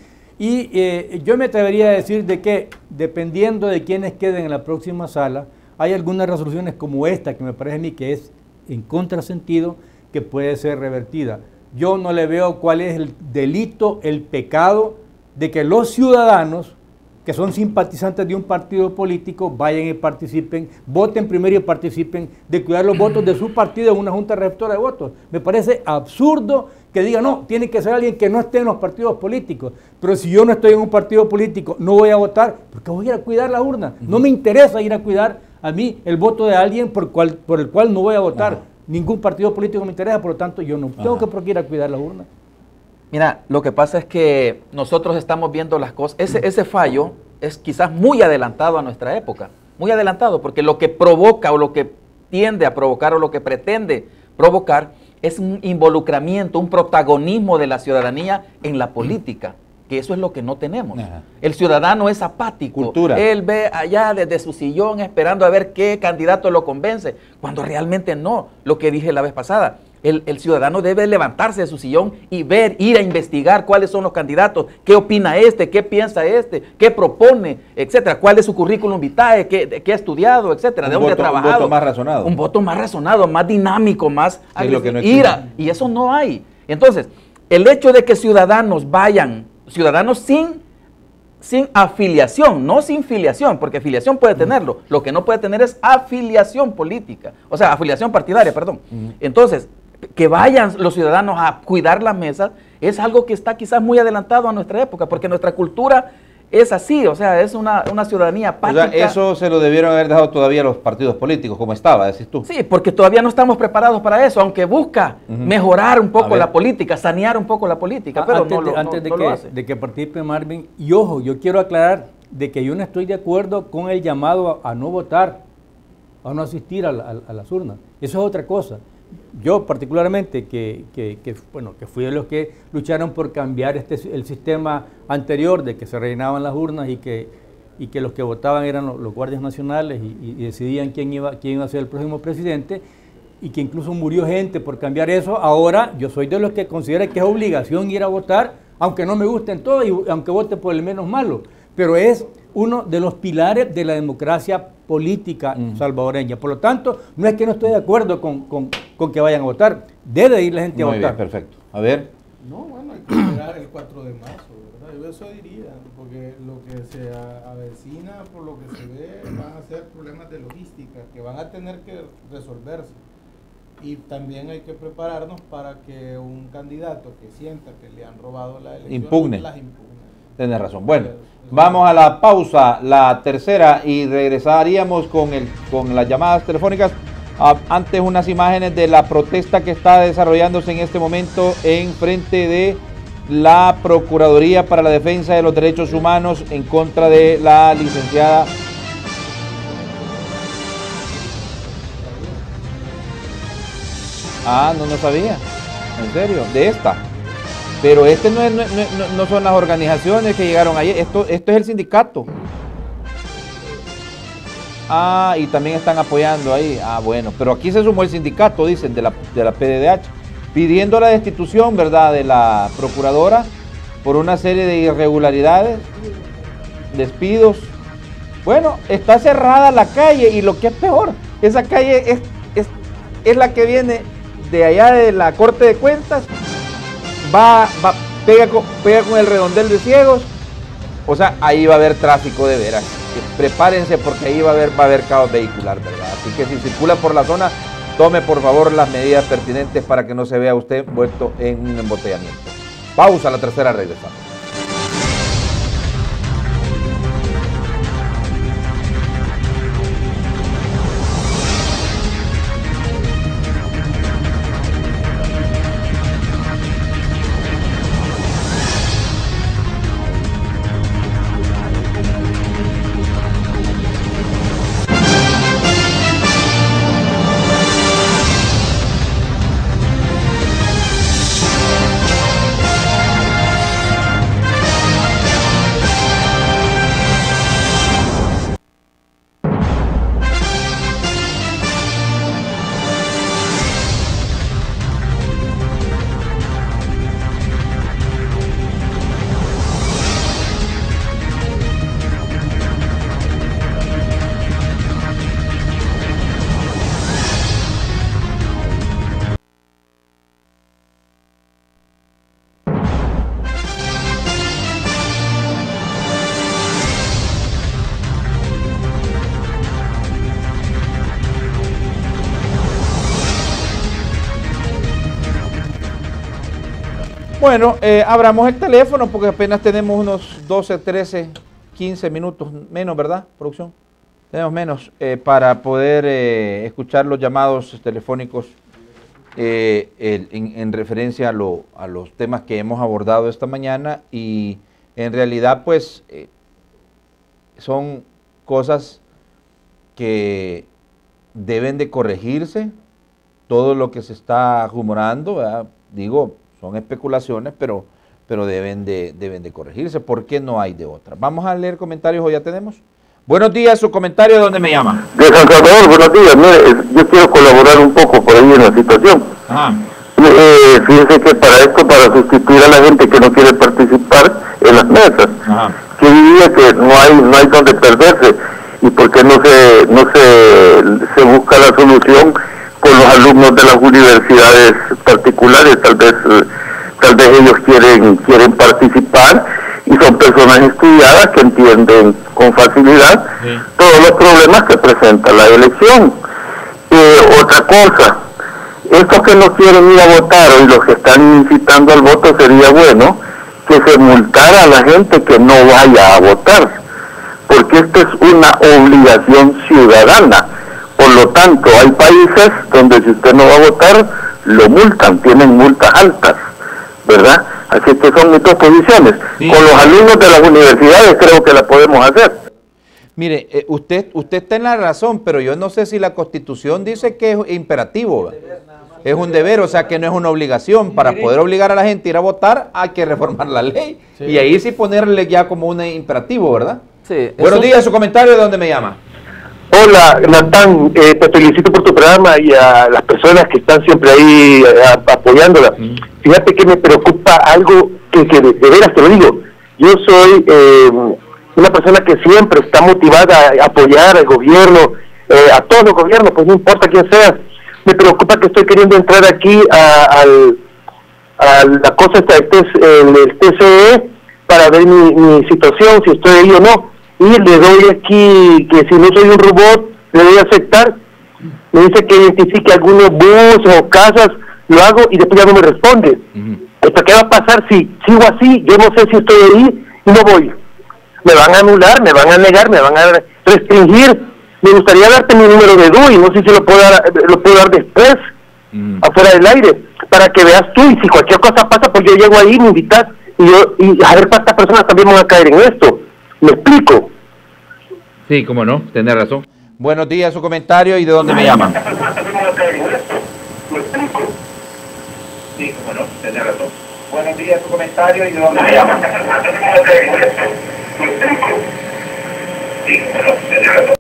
Y yo me atrevería a decir de que dependiendo de quienes queden en la próxima sala, hay algunas resoluciones como esta que me parece a mí que es en contrasentido, que puede ser revertida. Yo no le veo cuál es el delito, el pecado de que los ciudadanos que son simpatizantes de un partido político vayan y participen, voten primero y participen de cuidar los votos de su partido en una junta receptora de votos. Me parece absurdo que diga, no, tiene que ser alguien que no esté en los partidos políticos, pero si yo no estoy en un partido político, no voy a votar, ¿por qué voy a ir a cuidar la urna? No me interesa ir a cuidar a mí el voto de alguien por el cual no voy a votar. Ningún partido político me interesa, por lo tanto yo no tengo que por qué ir a cuidar la urna. Mira, lo que pasa es que nosotros estamos viendo las cosas, ese fallo es quizás muy adelantado a nuestra época, muy adelantado, porque lo que provoca o lo que tiende a provocar o lo que pretende provocar es un involucramiento, un protagonismo de la ciudadanía en la política, que eso es lo que no tenemos. El ciudadano es apático, cultura. Él ve allá desde su sillón esperando a ver qué candidato lo convence, cuando realmente no, lo que dije la vez pasada. El ciudadano debe levantarse de su sillón y ver, ir a investigar cuáles son los candidatos, qué opina este, qué piensa este, qué propone, etcétera, cuál es su currículum vitae, qué ha estudiado, etcétera, de dónde ha trabajado. Un voto más razonado. Un voto más razonado, más dinámico, más agresivo. Y eso no hay. Entonces, el hecho de que ciudadanos vayan, ciudadanos sin afiliación, no sin filiación, porque afiliación puede tenerlo, lo que no puede tener es afiliación política, o sea, afiliación partidaria, perdón. Entonces, que vayan los ciudadanos a cuidar las mesas es algo que está quizás muy adelantado a nuestra época, porque nuestra cultura es así, o sea, es una ciudadanía apática. O sea, eso se lo debieron haber dejado todavía los partidos políticos, como estaba, decís tú. Sí, porque todavía no estamos preparados para eso, aunque busca mejorar un poco la política, sanear un poco la política, pero antes no lo hace. de que participe Marvin, y ojo, yo quiero aclarar de que yo no estoy de acuerdo con el llamado a no votar, a no asistir a las urnas. Eso es otra cosa. Yo particularmente, que fui de los que lucharon por cambiar el sistema anterior de que se rellenaban las urnas y que los que votaban eran los guardias nacionales y decidían quién iba a ser el próximo presidente, y que incluso murió gente por cambiar eso. Ahora yo soy de los que considera que es obligación ir a votar, aunque no me gusten todos y aunque vote por el menos malo, pero es uno de los pilares de la democracia política salvadoreña. Por lo tanto, no es que no estoy de acuerdo con que vayan a votar, debe ir la gente a votar. Muy bien, perfecto. A ver. No, bueno, hay que esperar el 4 de marzo, ¿verdad? Yo eso diría, porque lo que se avecina, por lo que se ve, van a ser problemas de logística que van a tener que resolverse. Y también hay que prepararnos para que un candidato que sienta que le han robado la elección las impugne. Tienes razón. Bueno, vamos a la pausa, la tercera, y regresaríamos con las llamadas telefónicas. Antes, unas imágenes de la protesta que está desarrollándose en este momento en frente de la Procuraduría para la Defensa de los Derechos Humanos en contra de la licenciada. No sabía. En serio, de esta. Pero no son las organizaciones que llegaron ayer, esto es el sindicato. Y también están apoyando ahí. Bueno, pero aquí se sumó el sindicato, dicen, de la PDDH, pidiendo la destitución, ¿verdad?, de la procuradora por una serie de irregularidades, despidos. Bueno, está cerrada la calle, y lo que es peor, esa calle es la que viene de allá de la Corte de Cuentas, pega con el redondel de Ciegos. O sea, ahí va a haber tráfico de veras. Prepárense, porque ahí va a haber caos vehicular, ¿verdad? Así que si circula por la zona, tome por favor las medidas pertinentes para que no se vea usted envuelto en un embotellamiento. Pausa, la tercera, regresamos. Bueno, abramos el teléfono porque apenas tenemos unos 12, 13, 15 minutos menos, ¿verdad, producción? Tenemos menos para poder escuchar los llamados telefónicos en referencia a los temas que hemos abordado esta mañana, y en realidad pues son cosas que deben de corregirse. Todo lo que se está rumorando, ¿verdad? Digo, son especulaciones, pero deben de corregirse, porque no hay de otra. Vamos a leer comentarios, ¿o ya tenemos? Buenos días, su comentario, ¿de dónde me llama? De San Salvador, buenos días. Mire, yo quiero colaborar un poco por ahí en la situación. Ajá. Fíjense que para esto, para sustituir a la gente que no quiere participar en las mesas, que diría que no hay donde perderse, y por qué no se busca la solución con los alumnos de las universidades particulares. Tal vez ellos quieren participar y son personas estudiadas que entienden con facilidad todos los problemas que presenta la elección. Otra cosa, estos que no quieren ir a votar y los que están incitando al voto, sería bueno que se multara a la gente que no vaya a votar, porque esta es una obligación ciudadana. Por lo tanto, hay países donde si usted no va a votar, lo multan, tienen multas altas, ¿verdad? Así que son mis dos posiciones. Sí. Con los alumnos de las universidades creo que la podemos hacer. Mire, usted está en la razón, pero yo no sé si la Constitución dice que es imperativo. Es un deber, o sea que no es una obligación. Para poder obligar a la gente a ir a votar, hay que reformar la ley. Sí. Y ahí sí ponerle ya como un imperativo, ¿verdad? Sí. Buenos días, su comentario, ¿de dónde me llama? Hola, Natán, te felicito por tu programa y a las personas que están siempre ahí apoyándola. Fíjate que me preocupa algo que de veras te lo digo. Yo soy una persona que siempre está motivada a apoyar al gobierno, a todos los gobiernos, pues no importa quién sea. Me preocupa que estoy queriendo entrar aquí a la cosa esta del TCE para ver mi situación, si estoy ahí o no. Y le doy aquí que si no soy un robot, le doy a aceptar. Me dice que identifique algunos buses o casas, lo hago y después ya no me responde. ¿Esto qué va a pasar si sigo así? Yo no sé si estoy ahí y no voy. Me van a anular, me van a negar, me van a restringir. Me gustaría darte mi número de DUI, no sé si lo puedo dar después, afuera del aire, para que veas tú, y si cualquier cosa pasa, pues yo llego ahí, me invitas, y a ver cuántas personas también van a caer en esto. ¿Me explico? Sí, cómo no, tenés razón. Buenos días, su comentario y de dónde me llaman. Sí, cómo no, tenés razón. Buenos días, su comentario y de dónde me llaman. Sí, cómo no, tenés razón.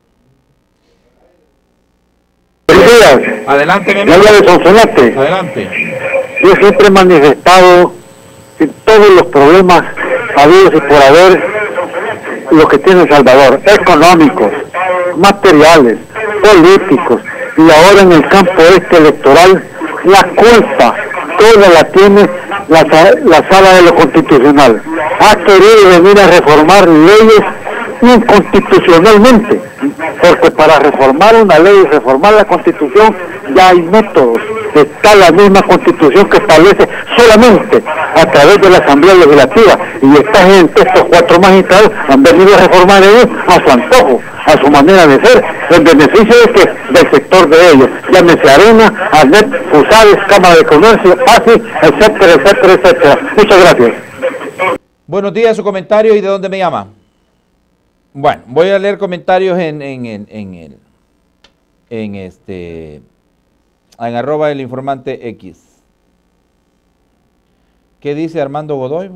Buenos días. Adelante, mi amigo. De Sonsonate. Adelante. Yo siempre he manifestado que todos los problemas habidos y por haber, lo que tiene El Salvador, económicos, materiales, políticos, y ahora en el campo electoral, la culpa toda la tiene la Sala de lo Constitucional. Ha querido venir a reformar leyes inconstitucionalmente, porque para reformar una ley y reformar la Constitución ya hay métodos. Está la misma Constitución que establece solamente a través de la Asamblea Legislativa, y esta gente, estos 4 magistrados, han venido a reformar ellos a su antojo, a su manera de ser, en beneficio del sector de ellos, llámese Arena, ANEP, FUSADES, Cámara de Comercio, ASI, etcétera, etcétera, etcétera. Muchas gracias. Buenos días, su comentario y de dónde me llama. Bueno, voy a leer comentarios en arroba el informante X. ¿Qué dice Armando Godoy?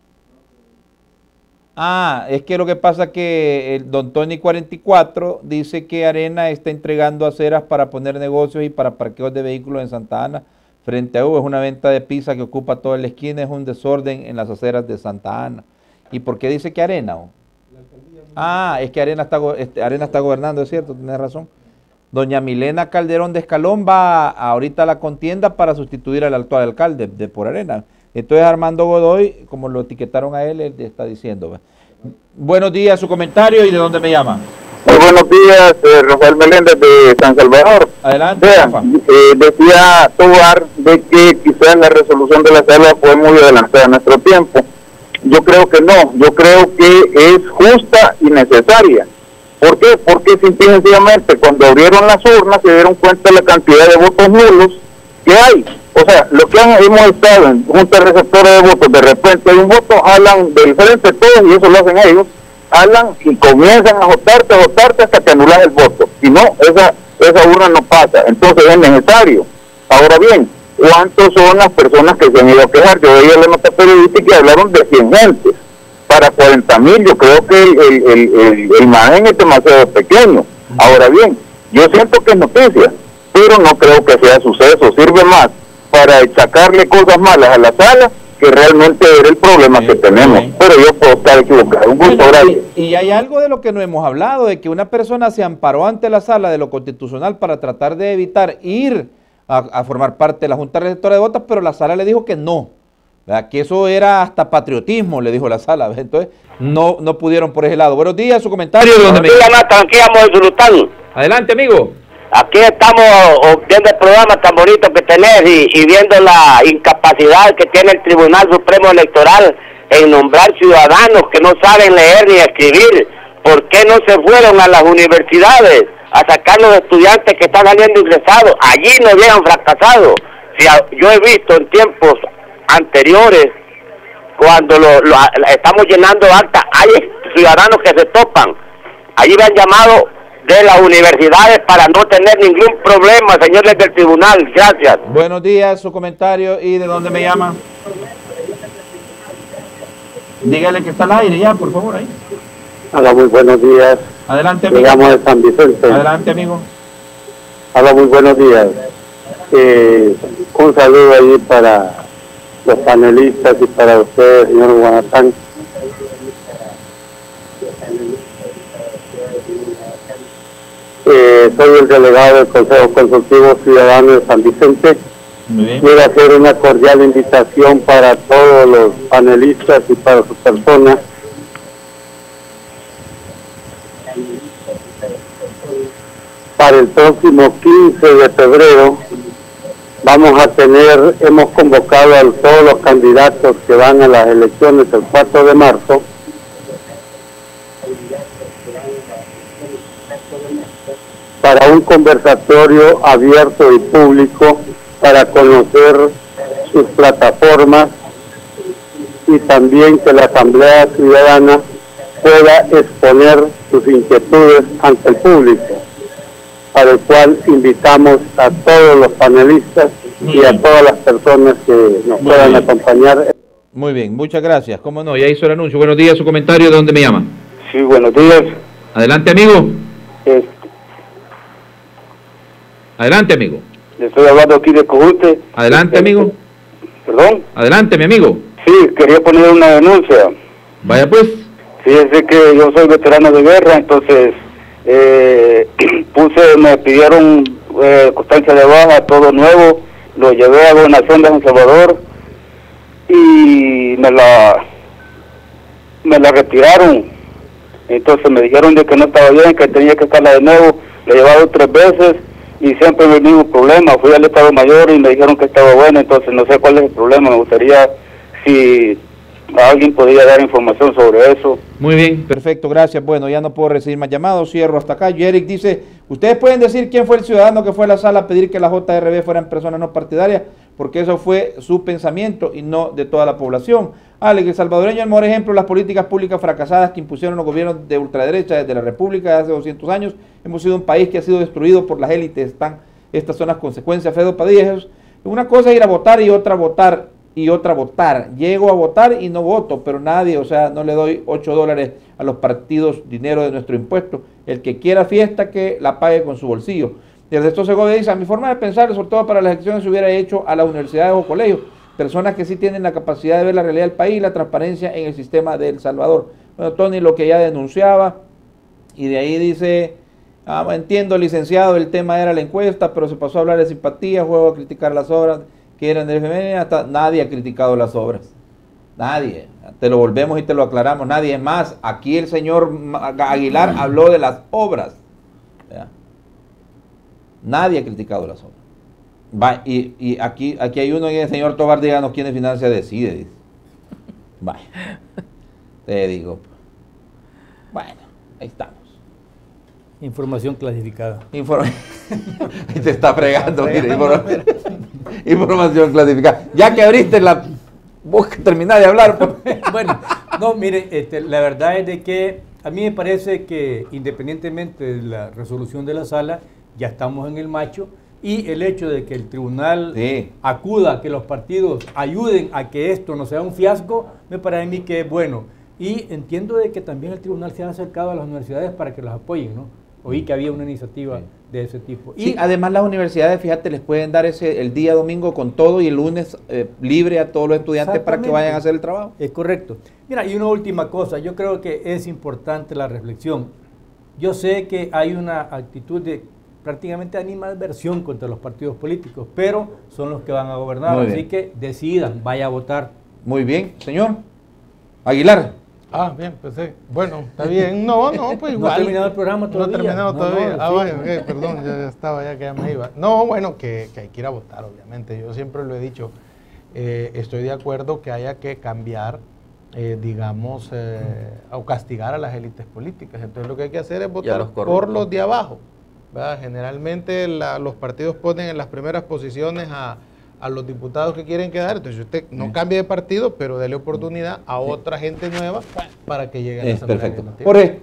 Es que lo que pasa que el don Tony 44 dice que Arena está entregando aceras para poner negocios y para parqueos de vehículos en Santa Ana frente a U. Es una venta de pizza que ocupa toda la esquina, es un desorden en las aceras de Santa Ana. ¿Y por qué dice que Arena? Es que Arena está gobernando, es cierto, tienes razón. Doña Milena Calderón de Escalón va ahorita a la contienda para sustituir al actual alcalde de por Arena. Entonces Armando Godoy, como lo etiquetaron a él está diciendo. Buenos días, su comentario y de dónde me llama. Muy buenos días, Rafael Meléndez de San Salvador. Adelante. Vean, decía Tobar de que quizás la resolución de la sala fue muy adelantada a nuestro tiempo. Yo creo que no, yo creo que es justa y necesaria. ¿Por qué? Porque simple y sencillamente cuando abrieron las urnas se dieron cuenta de la cantidad de votos nulos que hay. O sea, lo que hemos estado en junta receptora de votos, de repente hay un voto, hablan del frente todos y eso lo hacen ellos, hablan y comienzan a votarte hasta que anulas el voto. Si no, esa urna no pasa, entonces es necesario. Ahora bien, ¿cuántos son las personas que se han ido a quejar? Yo veía la nota periodística y hablaron de 100 gentes. Para 40,000 yo creo que el margen es demasiado pequeño. Ahora bien, yo siento que es noticia, pero no creo que sea suceso. Sirve más para sacarle cosas malas a la sala que realmente era el problema que tenemos. Pero yo puedo estar equivocado. Un gusto, gracias. Y hay algo de lo que no hemos hablado, de que una persona se amparó ante la sala de lo constitucional para tratar de evitar ir a formar parte de la Junta Receptora de Votos, pero la sala le dijo que no, ¿verdad? Que eso era hasta patriotismo, le dijo la sala, ¿verdad? Entonces no pudieron por ese lado. Buenos días, su comentario. Buenos días, Nathan, aquí vamos de Surután. Adelante, amigo. Aquí estamos viendo el programa tan bonito que tenés y viendo la incapacidad que tiene el Tribunal Supremo Electoral en nombrar ciudadanos que no saben leer ni escribir. ¿Por qué no se fueron a las universidades a sacar los estudiantes que están saliendo ingresados? Allí no habían fracasado. Yo he visto en tiempos anteriores, cuando estamos llenando actas, hay ciudadanos que se topan. Allí me han llamado de las universidades para no tener ningún problema, señores del tribunal. Gracias. Buenos días, su comentario y de dónde me llama. Dígale que está al aire ya, por favor, ahí. Hola, muy buenos días. Adelante, amigo. Me llamo de San Vicente. Adelante, amigo. Hola, muy buenos días. Un saludo ahí para los panelistas y para usted, señor Guanatán. Soy el delegado del Consejo Consultivo Ciudadano de San Vicente. Quiero hacer una cordial invitación para todos los panelistas y para sus personas. Para el próximo 15 de febrero hemos convocado a todos los candidatos que van a las elecciones el 4 de marzo para un conversatorio abierto y público para conocer sus plataformas y también que la Asamblea Ciudadana pueda exponer sus inquietudes ante el público, para el cual invitamos a todos los panelistas y a todas las personas que nos puedan acompañar. Muy bien, muchas gracias. ¿Cómo no? Ya hizo el anuncio. Buenos días, su comentario. ¿De dónde me llama? Sí, buenos días. Adelante, amigo. Adelante, amigo. Le estoy hablando aquí de Cojute. Adelante, amigo. ¿Perdón? Adelante, mi amigo. Sí, quería poner una denuncia. Vaya pues. Fíjese que yo soy veterano de guerra, entonces me pidieron constancia de baja, todo nuevo, lo llevé a Gobernación de San Salvador y me la retiraron. Entonces me dijeron de que no estaba bien, que tenía que estarla de nuevo. La he llevado 3 veces y siempre me dio un problema. Fui al Estado Mayor y me dijeron que estaba bueno, entonces no sé cuál es el problema. Me gustaría si alguien podría dar información sobre eso. Muy bien, perfecto, gracias. Bueno, ya no puedo recibir más llamados, cierro hasta acá. Eric dice, ¿ustedes pueden decir quién fue el ciudadano que fue a la sala a pedir que las JRB fueran personas no partidarias? Porque eso fue su pensamiento y no de toda la población. Alex, el salvadoreño es el mejor ejemplo de las políticas públicas fracasadas que impusieron los gobiernos de ultraderecha desde la República de hace 200 años. Hemos sido un país que ha sido destruido por las élites. Estas son las consecuencias. Fedo Padilla, una cosa es ir a votar y otra votar. Llego a votar y no voto, pero nadie, o sea, no le doy $8 a los partidos, dinero de nuestro impuesto. El que quiera fiesta, que la pague con su bolsillo. Desde esto se dice, a mi forma de pensar, sobre todo para las elecciones, se hubiera hecho a las universidades o colegios, personas que sí tienen la capacidad de ver la realidad del país y la transparencia en el sistema de El Salvador. Bueno, Tony, lo que ya denunciaba, y de ahí dice, entiendo, licenciado, el tema era la encuesta, pero se pasó a hablar de simpatía, juego a criticar las obras que eran del FMI, hasta nadie ha criticado las obras. Nadie. Te lo volvemos y te lo aclaramos. Nadie. Es más, aquí el señor Aguilar habló de las obras. ¿Ya? Nadie ha criticado las obras. Va, y aquí hay uno y el señor Tobar, díganos quién de financia decide. Dice. Vaya. Te digo. Bueno, ahí estamos. Información clasificada. Y te está fregando, mire, información clasificada. Ya que abriste la boca, terminá de hablar. Bueno, no, mire, la verdad es de que a mí me parece que independientemente de la resolución de la sala, ya estamos en el macho, y el hecho de que el tribunal acuda, que los partidos ayuden a que esto no sea un fiasco, me parece a mí que es bueno. Y entiendo de que también el tribunal se ha acercado a las universidades para que los apoyen, ¿no? oí que había una iniciativa de ese tipo. Sí, Y además las universidades, fíjate, les pueden dar el día domingo con todo y el lunes libre a todos los estudiantes para que vayan a hacer el trabajo. Es correcto. Mira, y una última cosa, yo creo que es importante la reflexión. Yo sé que hay una actitud de prácticamente animadversión contra los partidos políticos, pero son los que van a gobernar, Muy así bien. que decidan, vaya a votar. Muy bien, señor. Aguilar. Ah, bien, pues sí. Bueno, está bien. No, pues igual. No ha terminado el programa todavía. No ha terminado No, todavía. no, sí. Vaya, ok, perdón, ya estaba, ya que ya me iba. No, bueno, que hay que ir a votar, obviamente. Yo siempre lo he dicho. Estoy de acuerdo que haya que cambiar, digamos, o castigar a las élites políticas. Entonces lo que hay que hacer es votar por los de abajo, ¿verdad? Generalmente los partidos ponen en las primeras posiciones a los diputados que quieren quedar. Entonces usted no cambie de partido, pero déle oportunidad a otra gente nueva para que llegue a la Asamblea Legislativa. Jorge.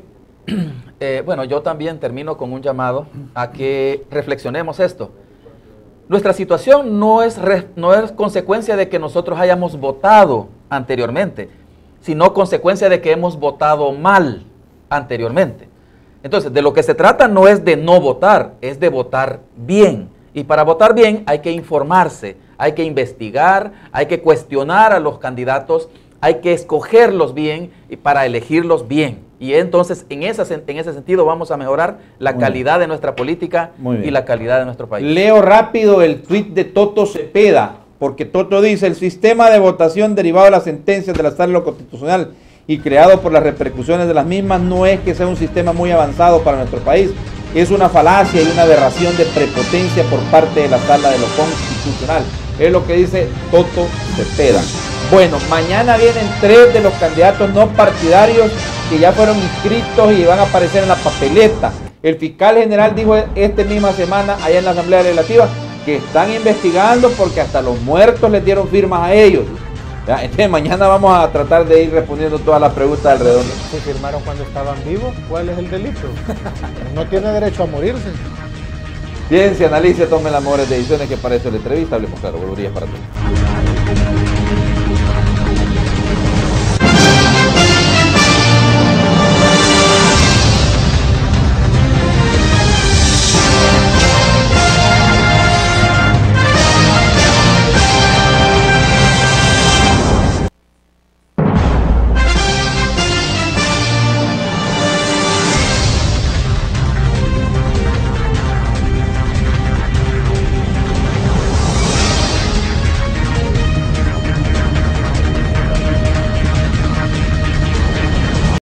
Bueno, yo también termino con un llamado a que reflexionemos esto. Nuestra situación no es consecuencia de que nosotros hayamos votado anteriormente, sino consecuencia de que hemos votado mal anteriormente. Entonces, de lo que se trata no es de no votar, es de votar bien. Y para votar bien hay que informarse, hay que investigar, hay que cuestionar a los candidatos, hay que escogerlos bien y para elegirlos bien. Y entonces, en ese sentido, vamos a mejorar la calidad de nuestra política y la calidad de nuestro país. Leo rápido el tuit de Toto Cepeda, porque Toto dice: el sistema de votación derivado de las sentencias de la Sala Constitucional y creado por las repercusiones de las mismas no es que sea un sistema muy avanzado para nuestro país. Es una falacia y una aberración de prepotencia por parte de la Sala de lo Constitucional. Es lo que dice Toto Cepeda. Bueno, mañana vienen 3 de los candidatos no partidarios que ya fueron inscritos y van a aparecer en la papeleta. El fiscal general dijo esta misma semana allá en la Asamblea Legislativa que están investigando porque hasta los muertos les dieron firmas a ellos. ¿Ya? Entonces mañana vamos a tratar de ir respondiendo todas las preguntas alrededor. ¿Se firmaron cuando estaban vivos? ¿Cuál es el delito? No tiene derecho a morirse. Ciencia, analice, tome las mejores decisiones, que para eso la entrevista. Hablemos Claro, buenos días para todos.